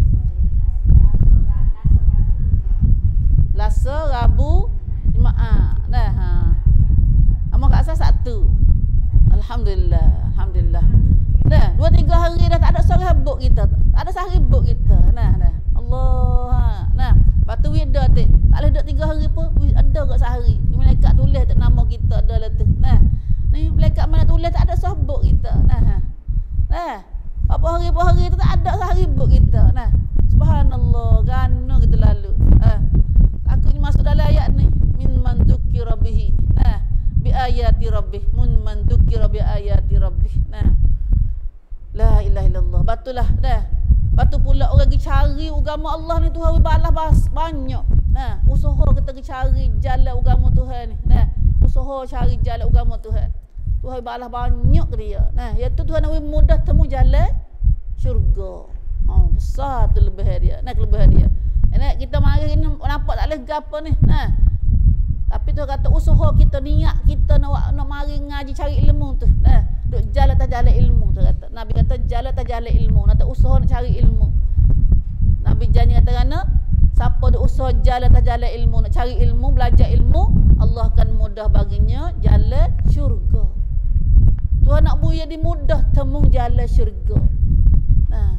Speaker 1: Selasa, Rabu, Jumaat. Dah. Ha. Amak kat asal satu. Alhamdulillah, alhamdulillah. Dah, dua tiga hari dah tak ada sehari habuk kita. Tak ada sehari habuk kita. Nah, dah. Allah. Ha. Nah, lepas tu wida tik. Tak boleh duduk tiga hari pun ada kat sehari. Malaikat tulis tak nama kita ada lah tu. Nah. Ni malaikat mana tulis tak ada sabuk kita. Nah. Nah. Apa hari apa hari tu tak ada sehari habuk kita. Nah. Subhanallah, gano kita lalu. Ha. Aku ni masuk dalam ayat ni, min man dzukira bihi. Nah, bi ayati rabbih, mun man dzukira bi ayati rabbih. Nah. La ilaha illallah. Batulah dah. Batu pula orang pergi cari agama Allah ni Tuhan balas banyak. Nah, usaha kita pergi cari jalan agama Tuhan ni. Nah, usaha cari jalan agama Tuhan. Tuhan balas banyak ke dia. Nah, iaitu Tuhan nak mudah temu jalan syurga. Oh, besar tu lebihan dia. Nah, kelebihan dia. Nah, kita mari ni nampak tak boleh gapo ni. Nah. Tapi Tuhan kata usaha kita, niat kita nak nak mari ngaji cari ilmu tu. Nah, duk jalan atas jalan ilmu tu kata. Nabi kata jalan atas jalan ilmu, nak usaha nak cari ilmu. Nabi janji kata kerana siapa duk usaha jalan atas jalan ilmu, nak cari ilmu, belajar ilmu, Allah akan mudah baginya jalan syurga. Tuhan nak buat jadi mudah temu jalan syurga. Nah,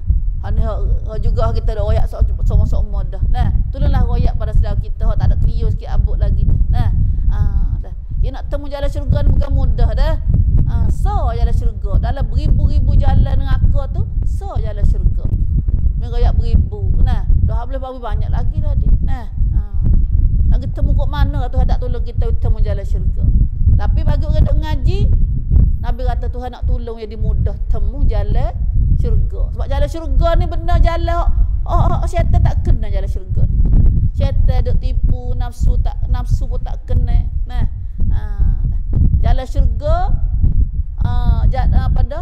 Speaker 1: Ani juga kita ada royak semua-semua dah. Nah, tolonglah royak pada saudara kita hak tak ada keliu sikit abuk lagi dah. Nah, ah dah. Ya nak temu jalan syurga ni bukan mudah dah. Ah, so jalan syurga. Dalam beribu-ribu jalan neraka tu, so jalan syurga. Ni royak beribu. Nah, dah boleh bagi banyak lagi tadi. Nah, ah. Nak ketemu kat mana Tuhan tak tolong kita temu jalan syurga. Tapi bagi orang duk ngaji, Nabi kata Tuhan nak tolong jadi mudah temu jalan syurga. Sebab jalan syurga ni benar jalan oh, oh, oh syaitan tak kena jalan syurga ni. Syaitan duk tipu, nafsu tak nafsu pun tak kena. Nah, aa, jalan syurga aa, jalan pada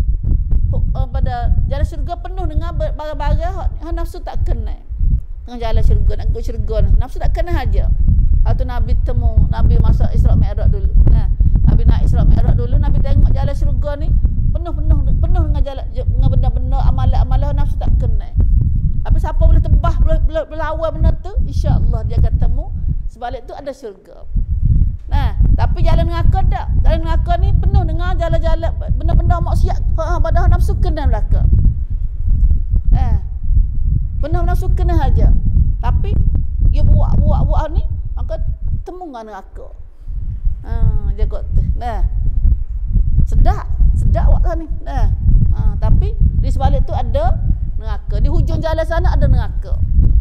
Speaker 1: uh, pada jalan syurga penuh dengan barang-barang hak nafsu tak kena. Dengan jalan syurga, nak ke syurga ni, nafsu tak kena aja. Waktu Nabi temu, Nabi masuk Isra Mi'raj dulu. Nah, Nabi naik Isra Mi'raj dulu, Nabi tengok jalan syurga ni penuh-penuh penuh dengan jalan dengan benda-benda amalan-amalan nafsu tak kena. Tapi siapa boleh tebah boleh, boleh berlawan benda tu, insya-Allah dia akan temu sebalik tu ada syurga. Nah, tapi jalan neraka tak. Jalan neraka ni penuh dengan jalan-jalan benda-benda maksiat ha padahal nafsu kena belaka. Nah, benar nafsu kena aja. Tapi dia buat-buat-buat ni maka temu dengan neraka. Ha, dia kata tu. Nah. Sedap, sedap waktu ni. Nah. Ha, tapi di sebalik tu ada neraka. Di hujung jalan sana ada neraka.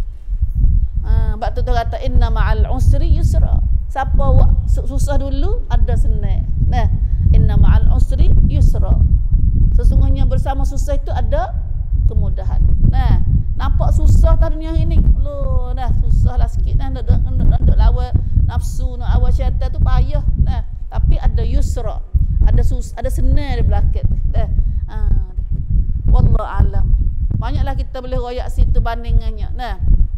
Speaker 1: Ha, sebab tu tu kata inna ma'al usri yusra. Siapa buat susah dulu ada senang. Nah, inna ma'al usri yusra. Sesungguhnya bersama susah itu ada kemudahan. Nah, nampak susah tar dunia ini. Loh, dah susahlah sikit dah nak nak lawan nafsu, nak lawan syaitan tu payah. Nah, tapi ada yusra. Ada sus ada senang di belakang. Dah. Ah. Wallahu alam. Banyaklah kita boleh royak situ bandingannya. Nah.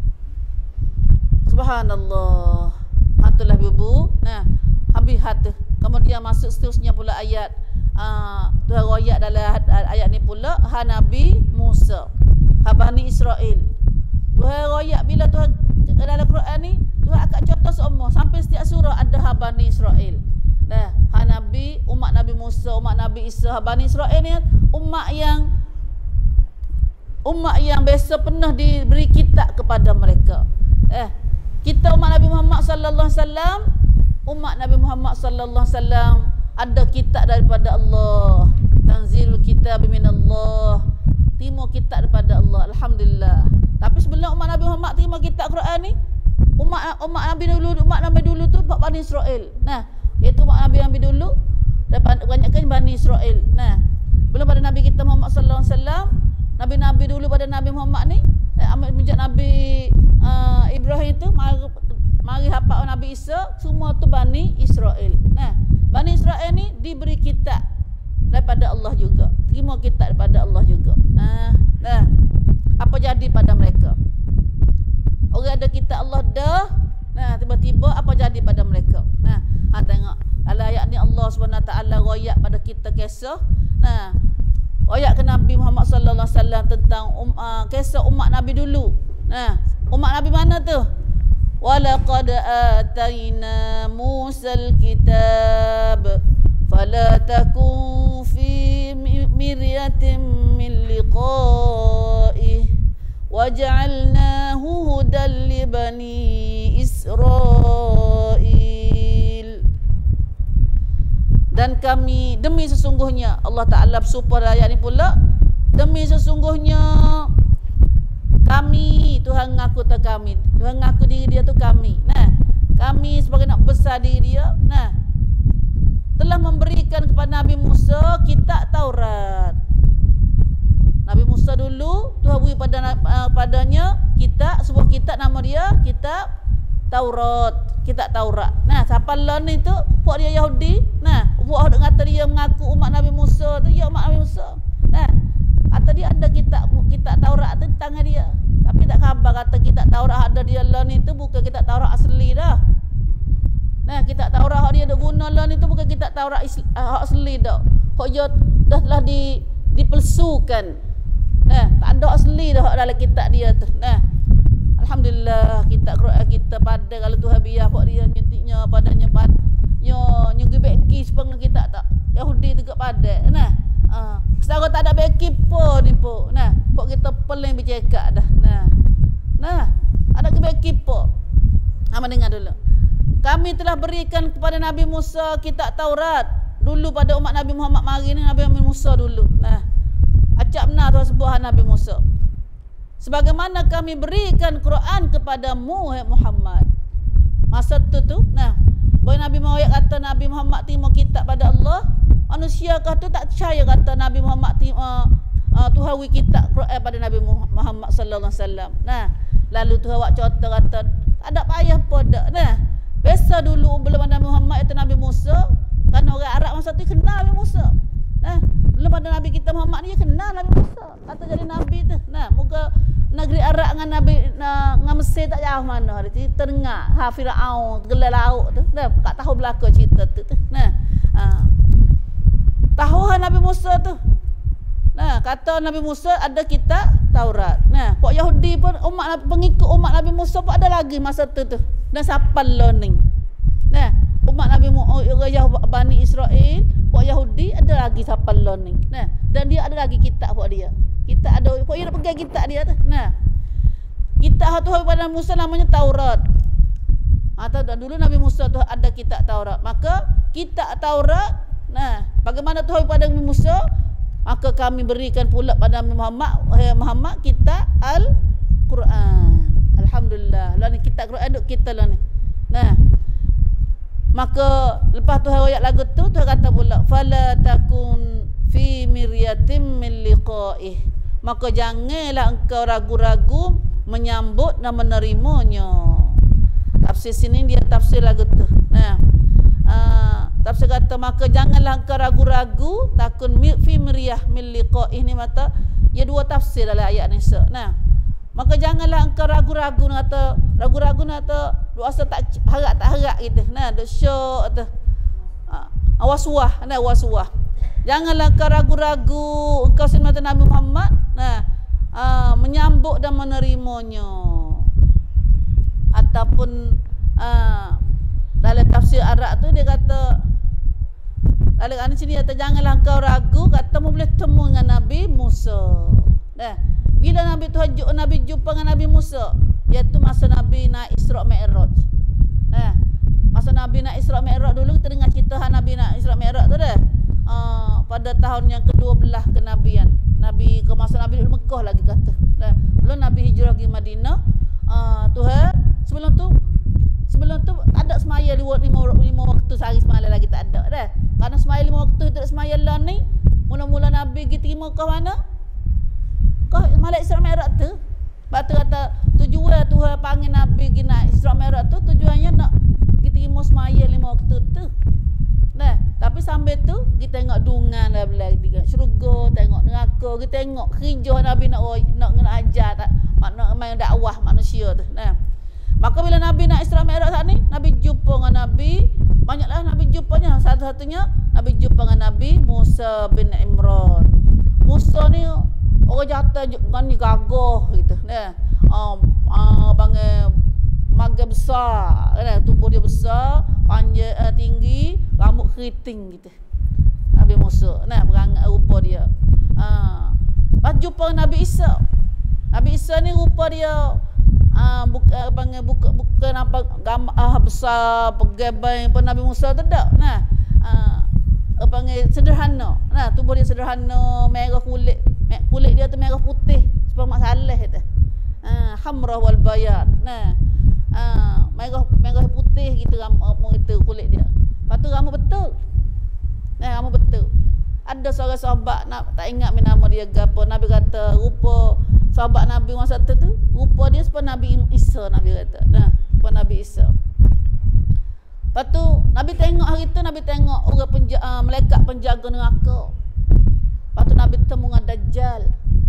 Speaker 1: Subhanallah. Itulah ibu. Nah, habis hati. Kemudian masuk seterusnya pula ayat ah uh, Tuhan royak dalam ayat ni pula ha Nabi Musa. Ha Bani Israel. Tuhan royak bila Tuhan dalam Quran ni Tuhan akan contoh semua sampai setiap surah ada ha Bani Israel. Nah, ha Nabi, umat Nabi Musa, umat Nabi Isa, ha Bani Israel ni umat yang umat yang biasa pernah diberi kitab kepada mereka. Eh, kita umat Nabi Muhammad sallallahu alaihi wasallam, umat Nabi Muhammad sallallahu alaihi wasallam ada kitab daripada Allah. Tanzilul kitab minallah. Terima kitab daripada Allah, alhamdulillah. Tapi sebelum umat Nabi Muhammad terima kitab Quran ni, umat umat Nabi dulu, umat Nabi dulu tu Bani Israel. Nah, iaitu umat Nabi Nabi dulu dapat banyakkan Bani Israel. Nah, belum pada Nabi kita Muhammad sallallahu alaihi wasallam, Nabi-nabi dulu pada Nabi Muhammad ni, eh, menjak Nabi uh, Ibrahim tu mari mari hafal Nabi Isa, semua tu Bani Israel. Nah, Bani Israel ni diberi kitab daripada Allah juga. Terima kitab daripada Allah juga. Nah, nah. Apa jadi pada mereka? Orang ada kitab Allah dah. Nah, tiba-tiba apa jadi pada mereka? Nah, ha tengok. Dalam ayat ni Allah Subhanahu Wa Taala royak pada kita kisah. Nah, royak ke Nabi Muhammad sallallahu alaihi wasallam tentang um, uh, kisah umat Nabi dulu. Nah, umat Nabi mana tu? Walaqad atayna Musal kitab fala takun fi miryatin min liqa'ih waja'alnahu hudan li bani Israil. Dan kami demi sesungguhnya Allah Ta'ala bersumpah dalam ayat ni pula, demi sesungguhnya kami, Tuhan ngaku tak kami, Tuhan ngaku diri dia tu kami. Nah, kami sebagai nak besar diri dia, nah, telah memberikan kepada Nabi Musa kitab Taurat. Nabi Musa dulu Tuhan beri pada uh, padanya kitab, sebuah kitab nama dia kitab Taurat, kitab Taurat. Nah, siapa lan itu? Puak dia Yahudi. Nah, puak dok kata dia mengaku umat Nabi Musa tu, ya umat Nabi Musa. Nah, atau dia ada kitab kitab Taurat tu di tangan dia. Tapi tak khabar kata kitab Taurat ada dia lan itu bukan kitab Taurat asli dah. Nah, kitab Taurat hak dia dok guna lan itu bukan kitab Taurat hak asli dah. Hak dia dah telah di dipelsukan. Nah, tak ada asli dah dalam kitab dia tu. Nah, alhamdulillah kitab Quran kita pada kalau Tuhan biar buat dia nyetiknya padanya pad. Yo nyugi beki sepeng kita tak. Yahudi dekat pada. Nah, Uh, setara tak ada beki pun ni pun. Nah, pok kita peling bercakap dah. Nah. Nah, ada kebeki pun. Hama dengar dulu. Kami telah berikan kepada Nabi Musa kitab Taurat. Dulu pada umat Nabi Muhammad mari ni Nabi Musa dulu. Nah. Acap benar tu sebuah Nabi Musa. Sebagaimana kami berikan Quran kepadamu Muhammad. Masa tu tu, nah, boy Nabi Muhammad kata Nabi Muhammad terima kitab pada Allah, manusia kah tu tak percaya kata Nabi Muhammad terima uh, Tuhan wi kitab Quran pada Nabi Muhammad sallallahu alaihi wasallam. Nah, lalu Tuhan wak contoh kata tak ada payah pun dak. Nah, biasa dulu belum ada Nabi Muhammad itu Nabi Musa, kan orang Arab masa tu kenal Nabi Musa. Nah, belum ada Nabi kita Muhammad ni kenal Nabi Musa. Kata jadi nabi tu. Nah, muka negeri Arab dengan Nabi dengan Mesir tak jauh mana hari tu terdengar ha Firaun gelai laut tu dah tak tahu belaka cerita tu tu nah ha. Tahu Nabi Musa tu nah kata Nabi Musa ada kitab Taurat nah pok Yahudi pun umat pengikut umat Nabi Musa pun ada lagi masa tu tu dan siapa learning nah umat Nabi Muhammad Bani Israel pok Yahudi ada lagi siapa learning nah dan dia ada lagi kitab pok dia kita ada pok dia pegang kitab dia tu. Nah. Kitab Tuhan pada Musa namanya Taurat. Atau dulu Nabi Musa tu ada kitab Taurat. Maka kitab Taurat, nah, bagaimana Tuhan pada Musa, maka kami berikan pula pada Muhammad eh, Muhammad kitab Al-Quran. Alhamdulillah. Lah ni kitab Quran duk kita lah ni. Nah. Maka lepas Tuhan ayat lagu tu Tuhan kata pula fala takun fi miryatin min liqa'ih. Maka janganlah engkau ragu-ragu menyambut dan menerimanya. Tafsir sini dia tafsir lagu tu. Nah, uh, tafsir kata maka janganlah engkau ragu-ragu takun fi miryah min liqa'ih ni mata ya dua tafsir dalam ayat ni. Nah, maka janganlah engkau ragu-ragu kata ragu-ragu kata rasa tak harap tak harap gitu. Nah, dok syok tu. Uh, waswah, nah waswah. Janganlah engkau ragu-ragu engkau semata Nabi Muhammad nah uh, menyambut dan menerimanya. Ataupun uh, dalam tafsir Arab tu dia kata dalam sini kata janganlah engkau ragu kata mu boleh temu dengan Nabi Musa. Dah. Bila Nabi Tuhan Nabi jumpa dengan Nabi Musa iaitu masa Nabi naik Isra Mi'raj. Nah, masa Nabi naik Isra Mi'raj dulu kita dengar cerita Nabi naik Isra Mi'raj tu dah. Uh, pada tahun yang kedua belah kenabian Nabi ke masa Nabi di Mekah lagi kata nah, belum Nabi hijrah ke Madinah uh, Tuhan sebelum tu sebelum tu tak ada semaya lima, lima, lima waktu sehari semalam lagi tak ada dah karena semaya lima waktu tak semaya lah ni mula-mula Nabi pergi terima ke mana kau malam Isra Mi'raj tu sebab tu kata tujuan Tuhan panggil Nabi pergi naik Isra Mi'raj tu tujuannya nak pergi terima semaya lima waktu tu. Nah, tapi sambil tu kita tengok dungan dah belah di syurga, tengok neraka, kita tengok kerja Nabi nak nak nak ajar tak nak main dakwah manusia tu. Nah. Maka bila Nabi nak Isra Mi'raj saat ni, Nabi jumpa dengan Nabi, banyaklah Nabi jumpanya. Satu-satunya Nabi jumpa dengan Nabi Musa bin Imran. Musa ni orang jatuh kan ni gagah gitu. Nah. Ah uh, panggil maga besar, kan? Tubuh dia besar, panjang uh, tinggi, rambut keriting gitu. Nabi Musa, nah berangat rupa dia. Ah, uh, jumpa Nabi Isa. Nabi Isa ni rupa dia ah uh, buka panggil buka bukan apa gambar uh, besar pegabai pun Nabi Musa tu tak. Nah, ah uh, panggil sederhana. Nah, tubuh dia sederhana, merah kulit. Kulit dia tu merah putih, seperti mak saleh tu. Ah, uh, hamrah wal bayad. Nah, Ah, merah merah putih gitu rambut itu kulit dia. Lepas tu rambut betul. Nah, rambut betul. Ada seorang sahabat nak tak ingat nama dia gapo. Nabi kata rupa sahabat Nabi masa tu tu rupa dia seperti Nabi Isa Nabi kata. Nah, seperti Nabi Isa. Lepas tu Nabi tengok hari tu Nabi tengok orang penjaga, uh, malaikat penjaga neraka. Lepas tu Nabi bertemu dengan Dajjal.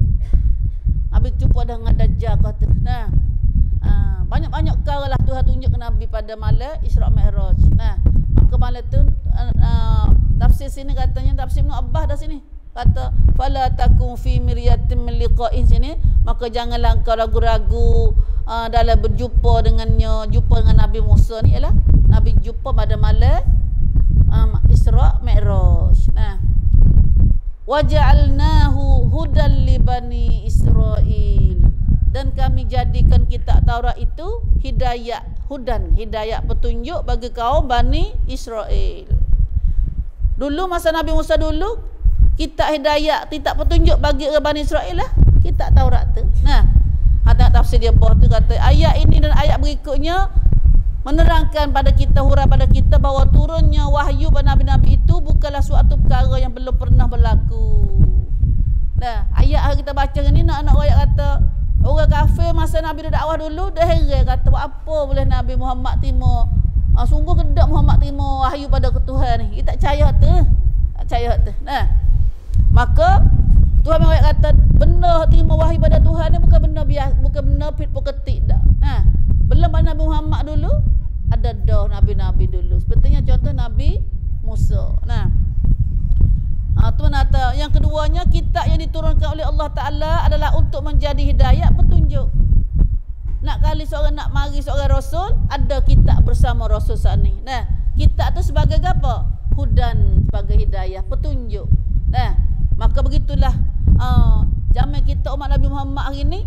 Speaker 1: Nabi jumpa dengan Dajjal kata. Nah, Uh, banyak-banyak kali lah Tuhan tunjuk ke Nabi pada malam Isra Mi'raj. Nah, maka malam tu uh, uh, tafsir sini katanya tafsir Ibn Abbas dah sini kata fala takum fi miryatin min liqa'in sini maka janganlah engkau ragu-ragu uh, dalam berjumpa dengannya jumpa dengan Nabi Musa ni ialah Nabi jumpa pada malam um, Isra Mi'raj. Nah, waja'alnahu hudan li bani Israil, dan kami jadikan kitab Taurat itu hidayah, hudan, hidayah petunjuk bagi kaum Bani Israel. Dulu masa Nabi Musa dulu, kitab hidayah, kitab petunjuk bagi Bani Israel lah kitab Taurat tu. Nah, hati tafsir dia bawah tu kata ayat ini dan ayat berikutnya menerangkan pada kita, hurah pada kita bahawa turunnya wahyu pada nabi-nabi itu bukanlah suatu perkara yang belum pernah berlaku. Nah, ayat yang kita baca ni nak-nak ayat kata orang kafir masa Nabi dah dakwah dulu dah heran kata buat apa boleh Nabi Muhammad terima, ah, sungguh kedak Muhammad terima wahyu pada Tuhan ni. Kita tak percaya tu. Tak percaya tu. Nah, maka Tuhan memang kata benda terima wahyu pada Tuhan ni bukan benda biasa, bukan benda pit poketik dak. Nah, belum Nabi Muhammad dulu ada dah nabi-nabi dulu. Sepertinya contoh Nabi Musa. Nah, Ha, tu nata. Yang keduanya, kitab yang diturunkan oleh Allah Ta'ala adalah untuk menjadi hidayah, petunjuk. Nak kali seorang nak mari seorang Rasul, ada kitab bersama Rasul saat ni. Nah, kitab tu sebagai apa? Hudan, sebagai hidayah, petunjuk. Nah, maka begitulah uh, zaman kita umat Nabi Muhammad hari ni,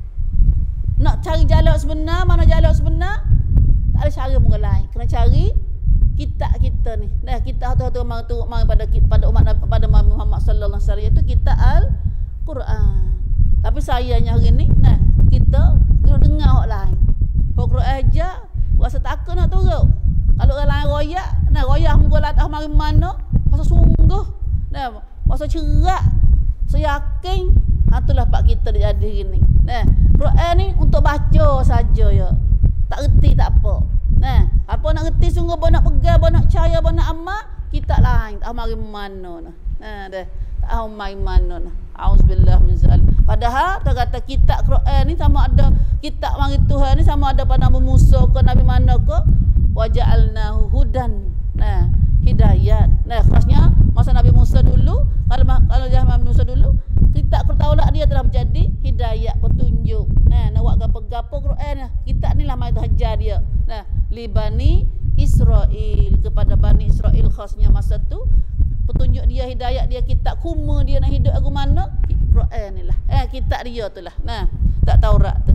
Speaker 1: nak cari jalan sebenar, mana jalan sebenar, tak ada cara mula lain. Kena cari kitab kita ni. Nah, kitab tu tu memang tu memang pada pada umat pada Nabi Muhammad sallallahu alaihi wasallam, iaitu kitab Al-Quran. Tapi sayangnya hari ni, nah, kita kena dengar hak lain. Hak Quran aja rasa takut nak turun. Kalau orang lain royak, nah royak muka latah mari mana? Pasal sungguh. Nah, pasal cerak. Saya yakin hatulah pak kita jadi gini. Nah, Quran ni untuk baca saja ya. Tak reti tak apa. Nah, apa nak reti sungguh, apa nak pegang, apa nak percaya, apa nak amal, kita lain tak mari mana nah. Nah, dah tak tahu mai mana nah. Auzubillah min zalim. Padahal dia kata kitab Quran ni sama ada kitab mari Tuhan ni sama ada pada Nabi Musa ke Nabi mana ke, waja'alnahu hudan. Nah, hidayat. Nah, khasnya masa Nabi Musa dulu, kalau kalau zaman Nabi Musa dulu, kitab Taurat dia telah menjadi hidayat, petunjuk. Nah, nak buat gapo-gapo Quran lah. Kitab ni lah mai hajar dia. Nah, li Bani Israel, kepada Bani Israel khasnya masa tu, petunjuk dia, hidayat dia, kitab kuma dia nak hidup aku mana, Quran ni lah. Eh, kitab dia tu lah. Nah, tak Taurat tu.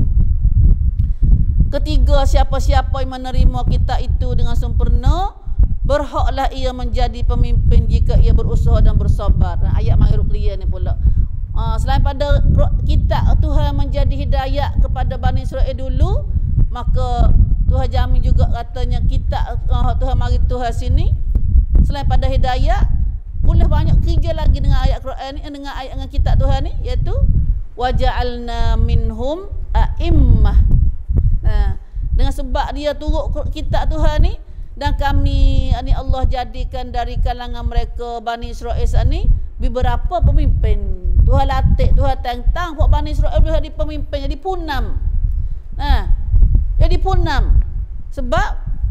Speaker 1: Ketiga, siapa-siapa yang menerima kitab itu dengan sempurna, berhaklah ia menjadi pemimpin jika ia berusaha dan bersabar. Nah, ayat makruf clear ni pula. Uh, selain pada kitab Tuhan menjadi hidayah kepada Bani Israel dulu, maka Tuhan jamin juga katanya kitab uh, Tuhan mari Tuhan sini, selain pada hidayah, boleh banyak kerja lagi dengan ayat Quran ni, dengan ayat dengan kitab Tuhan ni, iaitu waja'alna minhum a'immah. Nah, dengan sebab dia turut kitab Tuhan ni, dan kami ni Allah jadikan dari kalangan mereka Bani Israel ni beberapa pemimpin. Tuhan latih, Tuhan tentang buat Bani Israel boleh jadi pemimpin, jadi punam. Nah, jadi punam. Sebab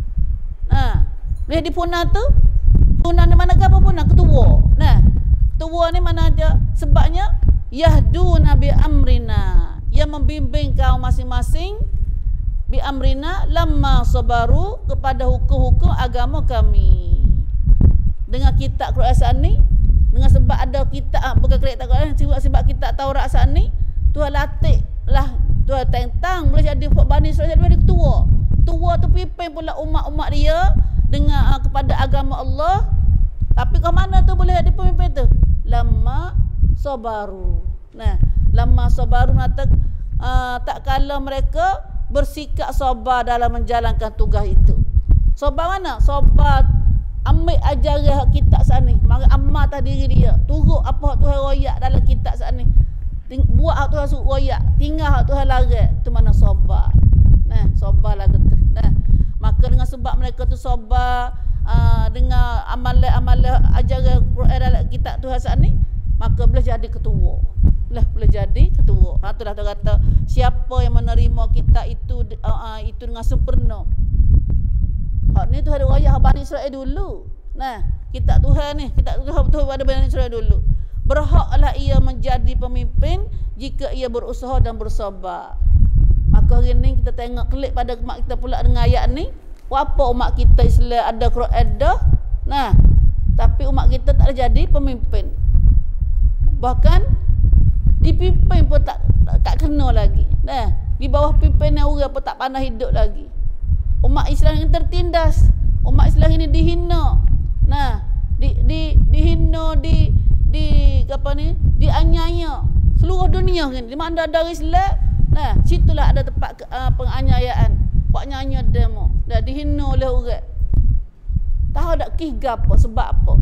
Speaker 1: nah, boleh jadi punam tu, punam di mana apa punam? Ketua. Nah, ketua ni mana aja? Sebabnya yahduna bi amrina, yang membimbing kaum masing-masing bi amrina lamma sabaru, kepada hukum-hukum agama kami. Dengan kitab Quran saat ni, dengan sebab ada kitab bukan kitab Quran, sebab sebab kitab Taurat saat ni, Tuhan latih lah, Tuhan tentang boleh jadi Bani Israel jadi ketua. Ketua tu pimpin pula umat-umat dia dengan uh, kepada agama Allah. Tapi ke mana tu boleh jadi pemimpin tu? Lama sabaru. Nah, lama sabaru nata uh, tak kala mereka bersikap sabar dalam menjalankan tugas itu. Sabar mana? Sabar ambil ajaran kitab saat ni, mari amal atas diri dia, turut apa Tuhan royak dalam kitab saat ni, buat hak Tuhan suruh royak, tinggal hak Tuhan larang, tu mana sabar. Nah, sabarlah kita. Nah, maka dengan sebab mereka tu sabar uh, dengan amalan-amalan ajaran Quran dalam kitab Tuhan saat ni, maka boleh jadi ketua. Lah boleh jadi ketua. Ha, itulah dia kata siapa yang menerima kitab itu uh, uh, itu dengan sempurna. Hak ni Tuhan royak Bani Israel dulu. Nah, kitab Tuhan ni, kitab Tuhan betul pada Bani Israel dulu. Berhaklah ia menjadi pemimpin jika ia berusaha dan bersabar. Maka hari ni kita tengok klik pada umat kita pula dengan ayat ni. Apa umat kita Islam ada Quran dah. Nah, tapi umat kita tak ada jadi pemimpin. Bahkan dipimpin pun tak tak, tak kena lagi. Nah, di bawah pimpinan orang pun tak pandai hidup lagi. Umat Islam ini tertindas. Umat Islam ini dihina. Nah, di di dihina, di di apa ni? Dianiaya seluruh dunia ni. Di mana ada Islam, nah, situlah ada tempat uh, penganiayaan. Buat nyanyi demo. Dah dihina oleh orang. Tahu tak kisah apa sebab apa?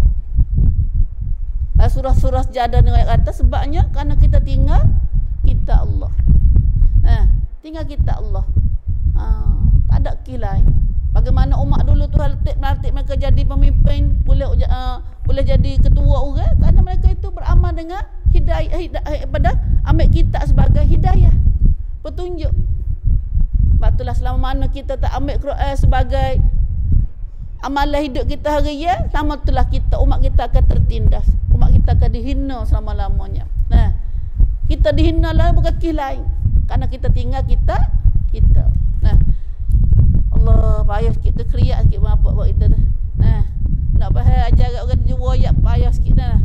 Speaker 1: Surah-surah sejadah ni kata sebabnya kerana kita tinggal kita Allah. Nah, tinggal kita Allah. Ha, tak ada kilai. Bagaimana umat dulu tu halatik melatih mereka jadi pemimpin, boleh uh, boleh jadi ketua orang kerana mereka itu beramal dengan hidayah, hidayah pada ambil kita sebagai hidayah, petunjuk. Sebab itulah selama mana kita tak ambil Quran sebagai amalan hidup kita hari ya, sama itulah kita, umat kita akan tertindas. Umat kita akan dihina selama-lamanya. Nah, kita dihina lah bukan kisah lain. Kerana kita tinggal kita, kita. Nah, Allah, payah sikit tu, kriak sikit bapak buat kita tu. Nah, nak faham ajar orang jua ayat payah sikit dah.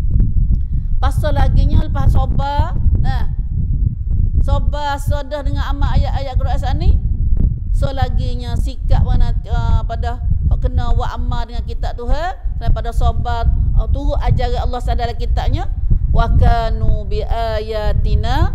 Speaker 1: Pasal laginya lepas sabar, nah, sabar sadah dengan amal ayat-ayat Quran ni. So laginya sikap mana uh, pada kena buat amal dengan kitab Tuhan daripada sabar uh, turut ajaran Allah dalam kitabnya, wa kanu bi ayatina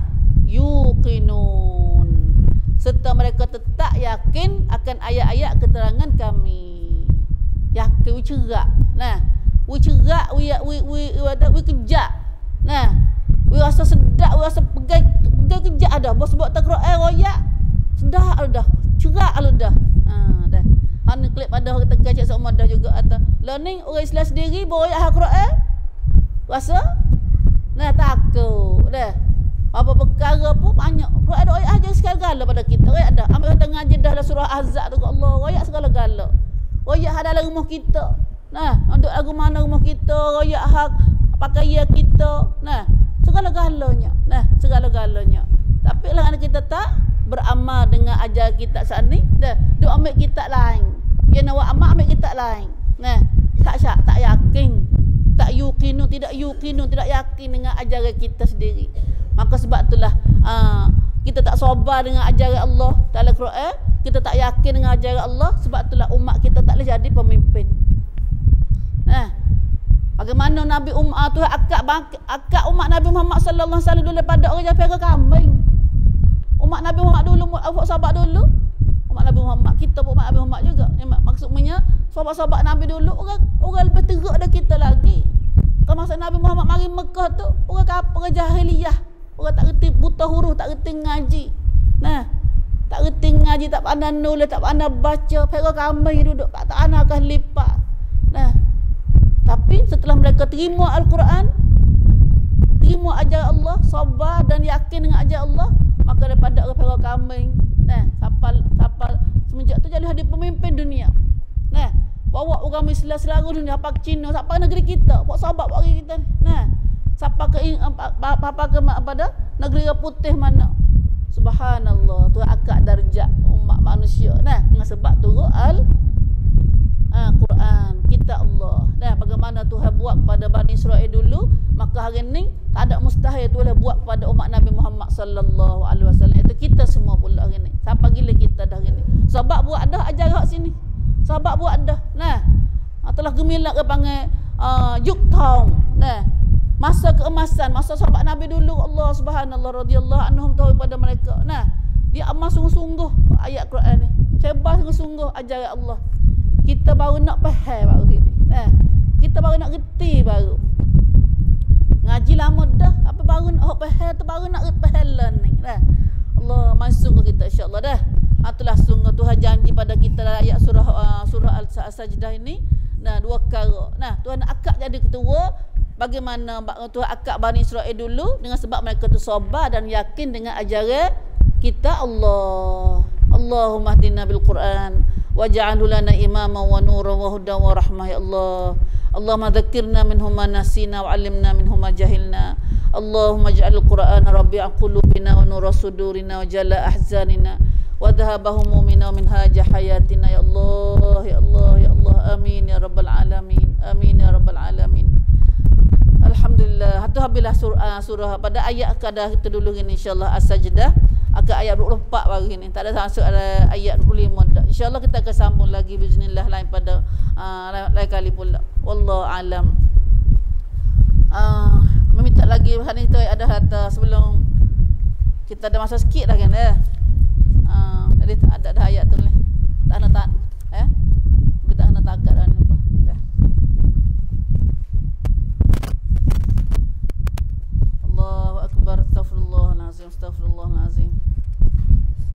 Speaker 1: yuqinun, serta mereka tetap yakin akan ayat-ayat keterangan kami. Yakin, we cerak. Nah, we cerak, we we we, we, we kejak. Nah, we rasa sedap, we rasa pegang pegang kejak dah. Bos buat Quran royak sedap dah. Cerak lu dah. Ha dah. Hanya klik pada orang tekan cik sama dah juga atas. Lah ni orang Islam sendiri bawa ayat Quran. Rasa nah takut dah. Apa perkara pun banyak. Quran ada ayat aja segala pada kita. Ayat ada. Ambil kita ngaji dah surah Ahzab tu Allah. Ayat segala-gala. Ayat ada dalam rumah kita. Nah, untuk lagu mana rumah kita, ayat hak pakaian kita. Nah, segala-galanya. Nah, segala-galanya. Tapi lah kita tak beramal dengan ajar kitab saat ni, dah duk ambil kitab lain. Dia nak buat amal ambil kitab lain. Nah, tak syak, tak yakin, tak yuqinu, tidak yuqinu, tidak yakin dengan ajaran kita sendiri. Maka sebab itulah aa, kita tak sabar dengan ajaran Allah dalam Quran, kita tak yakin dengan ajaran Allah, sebab itulah umat kita tak boleh jadi pemimpin. Nah, bagaimana Nabi umat tu akak akak umat Nabi Muhammad sallallahu alaihi wasallam dulu pada orang yang pera kambing. Umat Nabi Muhammad dulu, sahabat dulu, umat Nabi Muhammad, kita pun umat Nabi Muhammad juga. Maksudnya sahabat-sahabat Nabi dulu orang orang lebih teruk dari kita lagi. Kalau masa Nabi Muhammad mari Mekah tu, orang kapal, orang jahiliyah, orang tak reti buta huruf, tak reti ngaji. Nah, tak reti ngaji, tak pandai nulis, tak pandai baca, pera kambing duduk kat tanah kah lipat. Nah, tapi setelah mereka terima Al-Quran, terima ajaran Allah, sabar dan yakin dengan ajaran Allah, maka daripada orang pera kambing, nah, siapa siapa semenjak tu jadi hadir pemimpin dunia. Nah, bawa orang Islam seluruh dunia, apa ke Cina, siapa ke negeri kita, buat sahabat buat negeri kita. Nah, siapa ke apa ke pada negeri putih mana. Subhanallah, tu akak darjat umat manusia. Nah, dengan sebab turut al ha, Quran kita Allah. Nah, bagaimana Tuhan buat kepada Bani Israel dulu, maka hari ni tak ada mustahil Tuhan buat kepada umat Nabi Muhammad sallallahu alaihi wasallam. Itu kita semua pula hari ni. Siapa gila kita dah hari ni. Sahabat buat dah ajar hak sini. Sahabat buat dah. Nah, telah gemilang ke panggil uh, Yuktaum. Nah, masa keemasan, masa sahabat Nabi dulu, Allah Subhanallah radhiyallahu anhum tahu pada mereka. Nah, dia amal sungguh-sungguh ayat Quran ni. Sebar sungguh-sungguh ajaran Allah. Kita baru nak faham baru ni. Nah, kita baru nak reti baru. Ngaji lama dah, apa baru nak faham tu, baru nak faham ni. Nah, Allah masuk kita insya-Allah dah. Itulah sungguh Tuhan janji pada kita dalam ayat surah uh, surah Al-Sajdah ini. Nah, dua perkara. Nah, Tuhan akak jadi ketua. Bagaimana Tuhan akak Bani Israel dulu, dengan sebab mereka tu sabar dan yakin dengan ajaran kita Allah. Allahumma hdina bil Quran waj'alhu lana imama wa nuran wa hudan wa rahmah ya Allah. Allahumma dzakkirna minhu ma nasina wa 'allimna minhu ma jahilna. Allahumma ij'al al-Qur'ana rabi'a qulubina wa nura sudurina wa jala ahzanina wa dhahaba humumina wa minhaja hayatina ya Allah ya Allah ya Allah. Amin ya rabbal alamin. Amin ya rabbal alamin. Alhamdulillah. Hatu habislah surah, surah pada ayat kada kita dulu ini insyaallah As-Sajdah agak ayat dua puluh empat hari ni. Tak ada masuk ada ayat dua puluh lima dah. Insyaallah kita akan sambung lagi biiznillah lain pada uh, lain, lain kali pula. Wallahu alam. Uh, meminta lagi hari itu ada kata sebelum kita ada masa sikit dah kan eh. Uh, jadi ada ada ayat tu ni. Tak nak tak eh. Kita kena takat dah ni apa. Dah. Allahu akbar. Astaghfirullahalazim. Astaghfirullahalazim.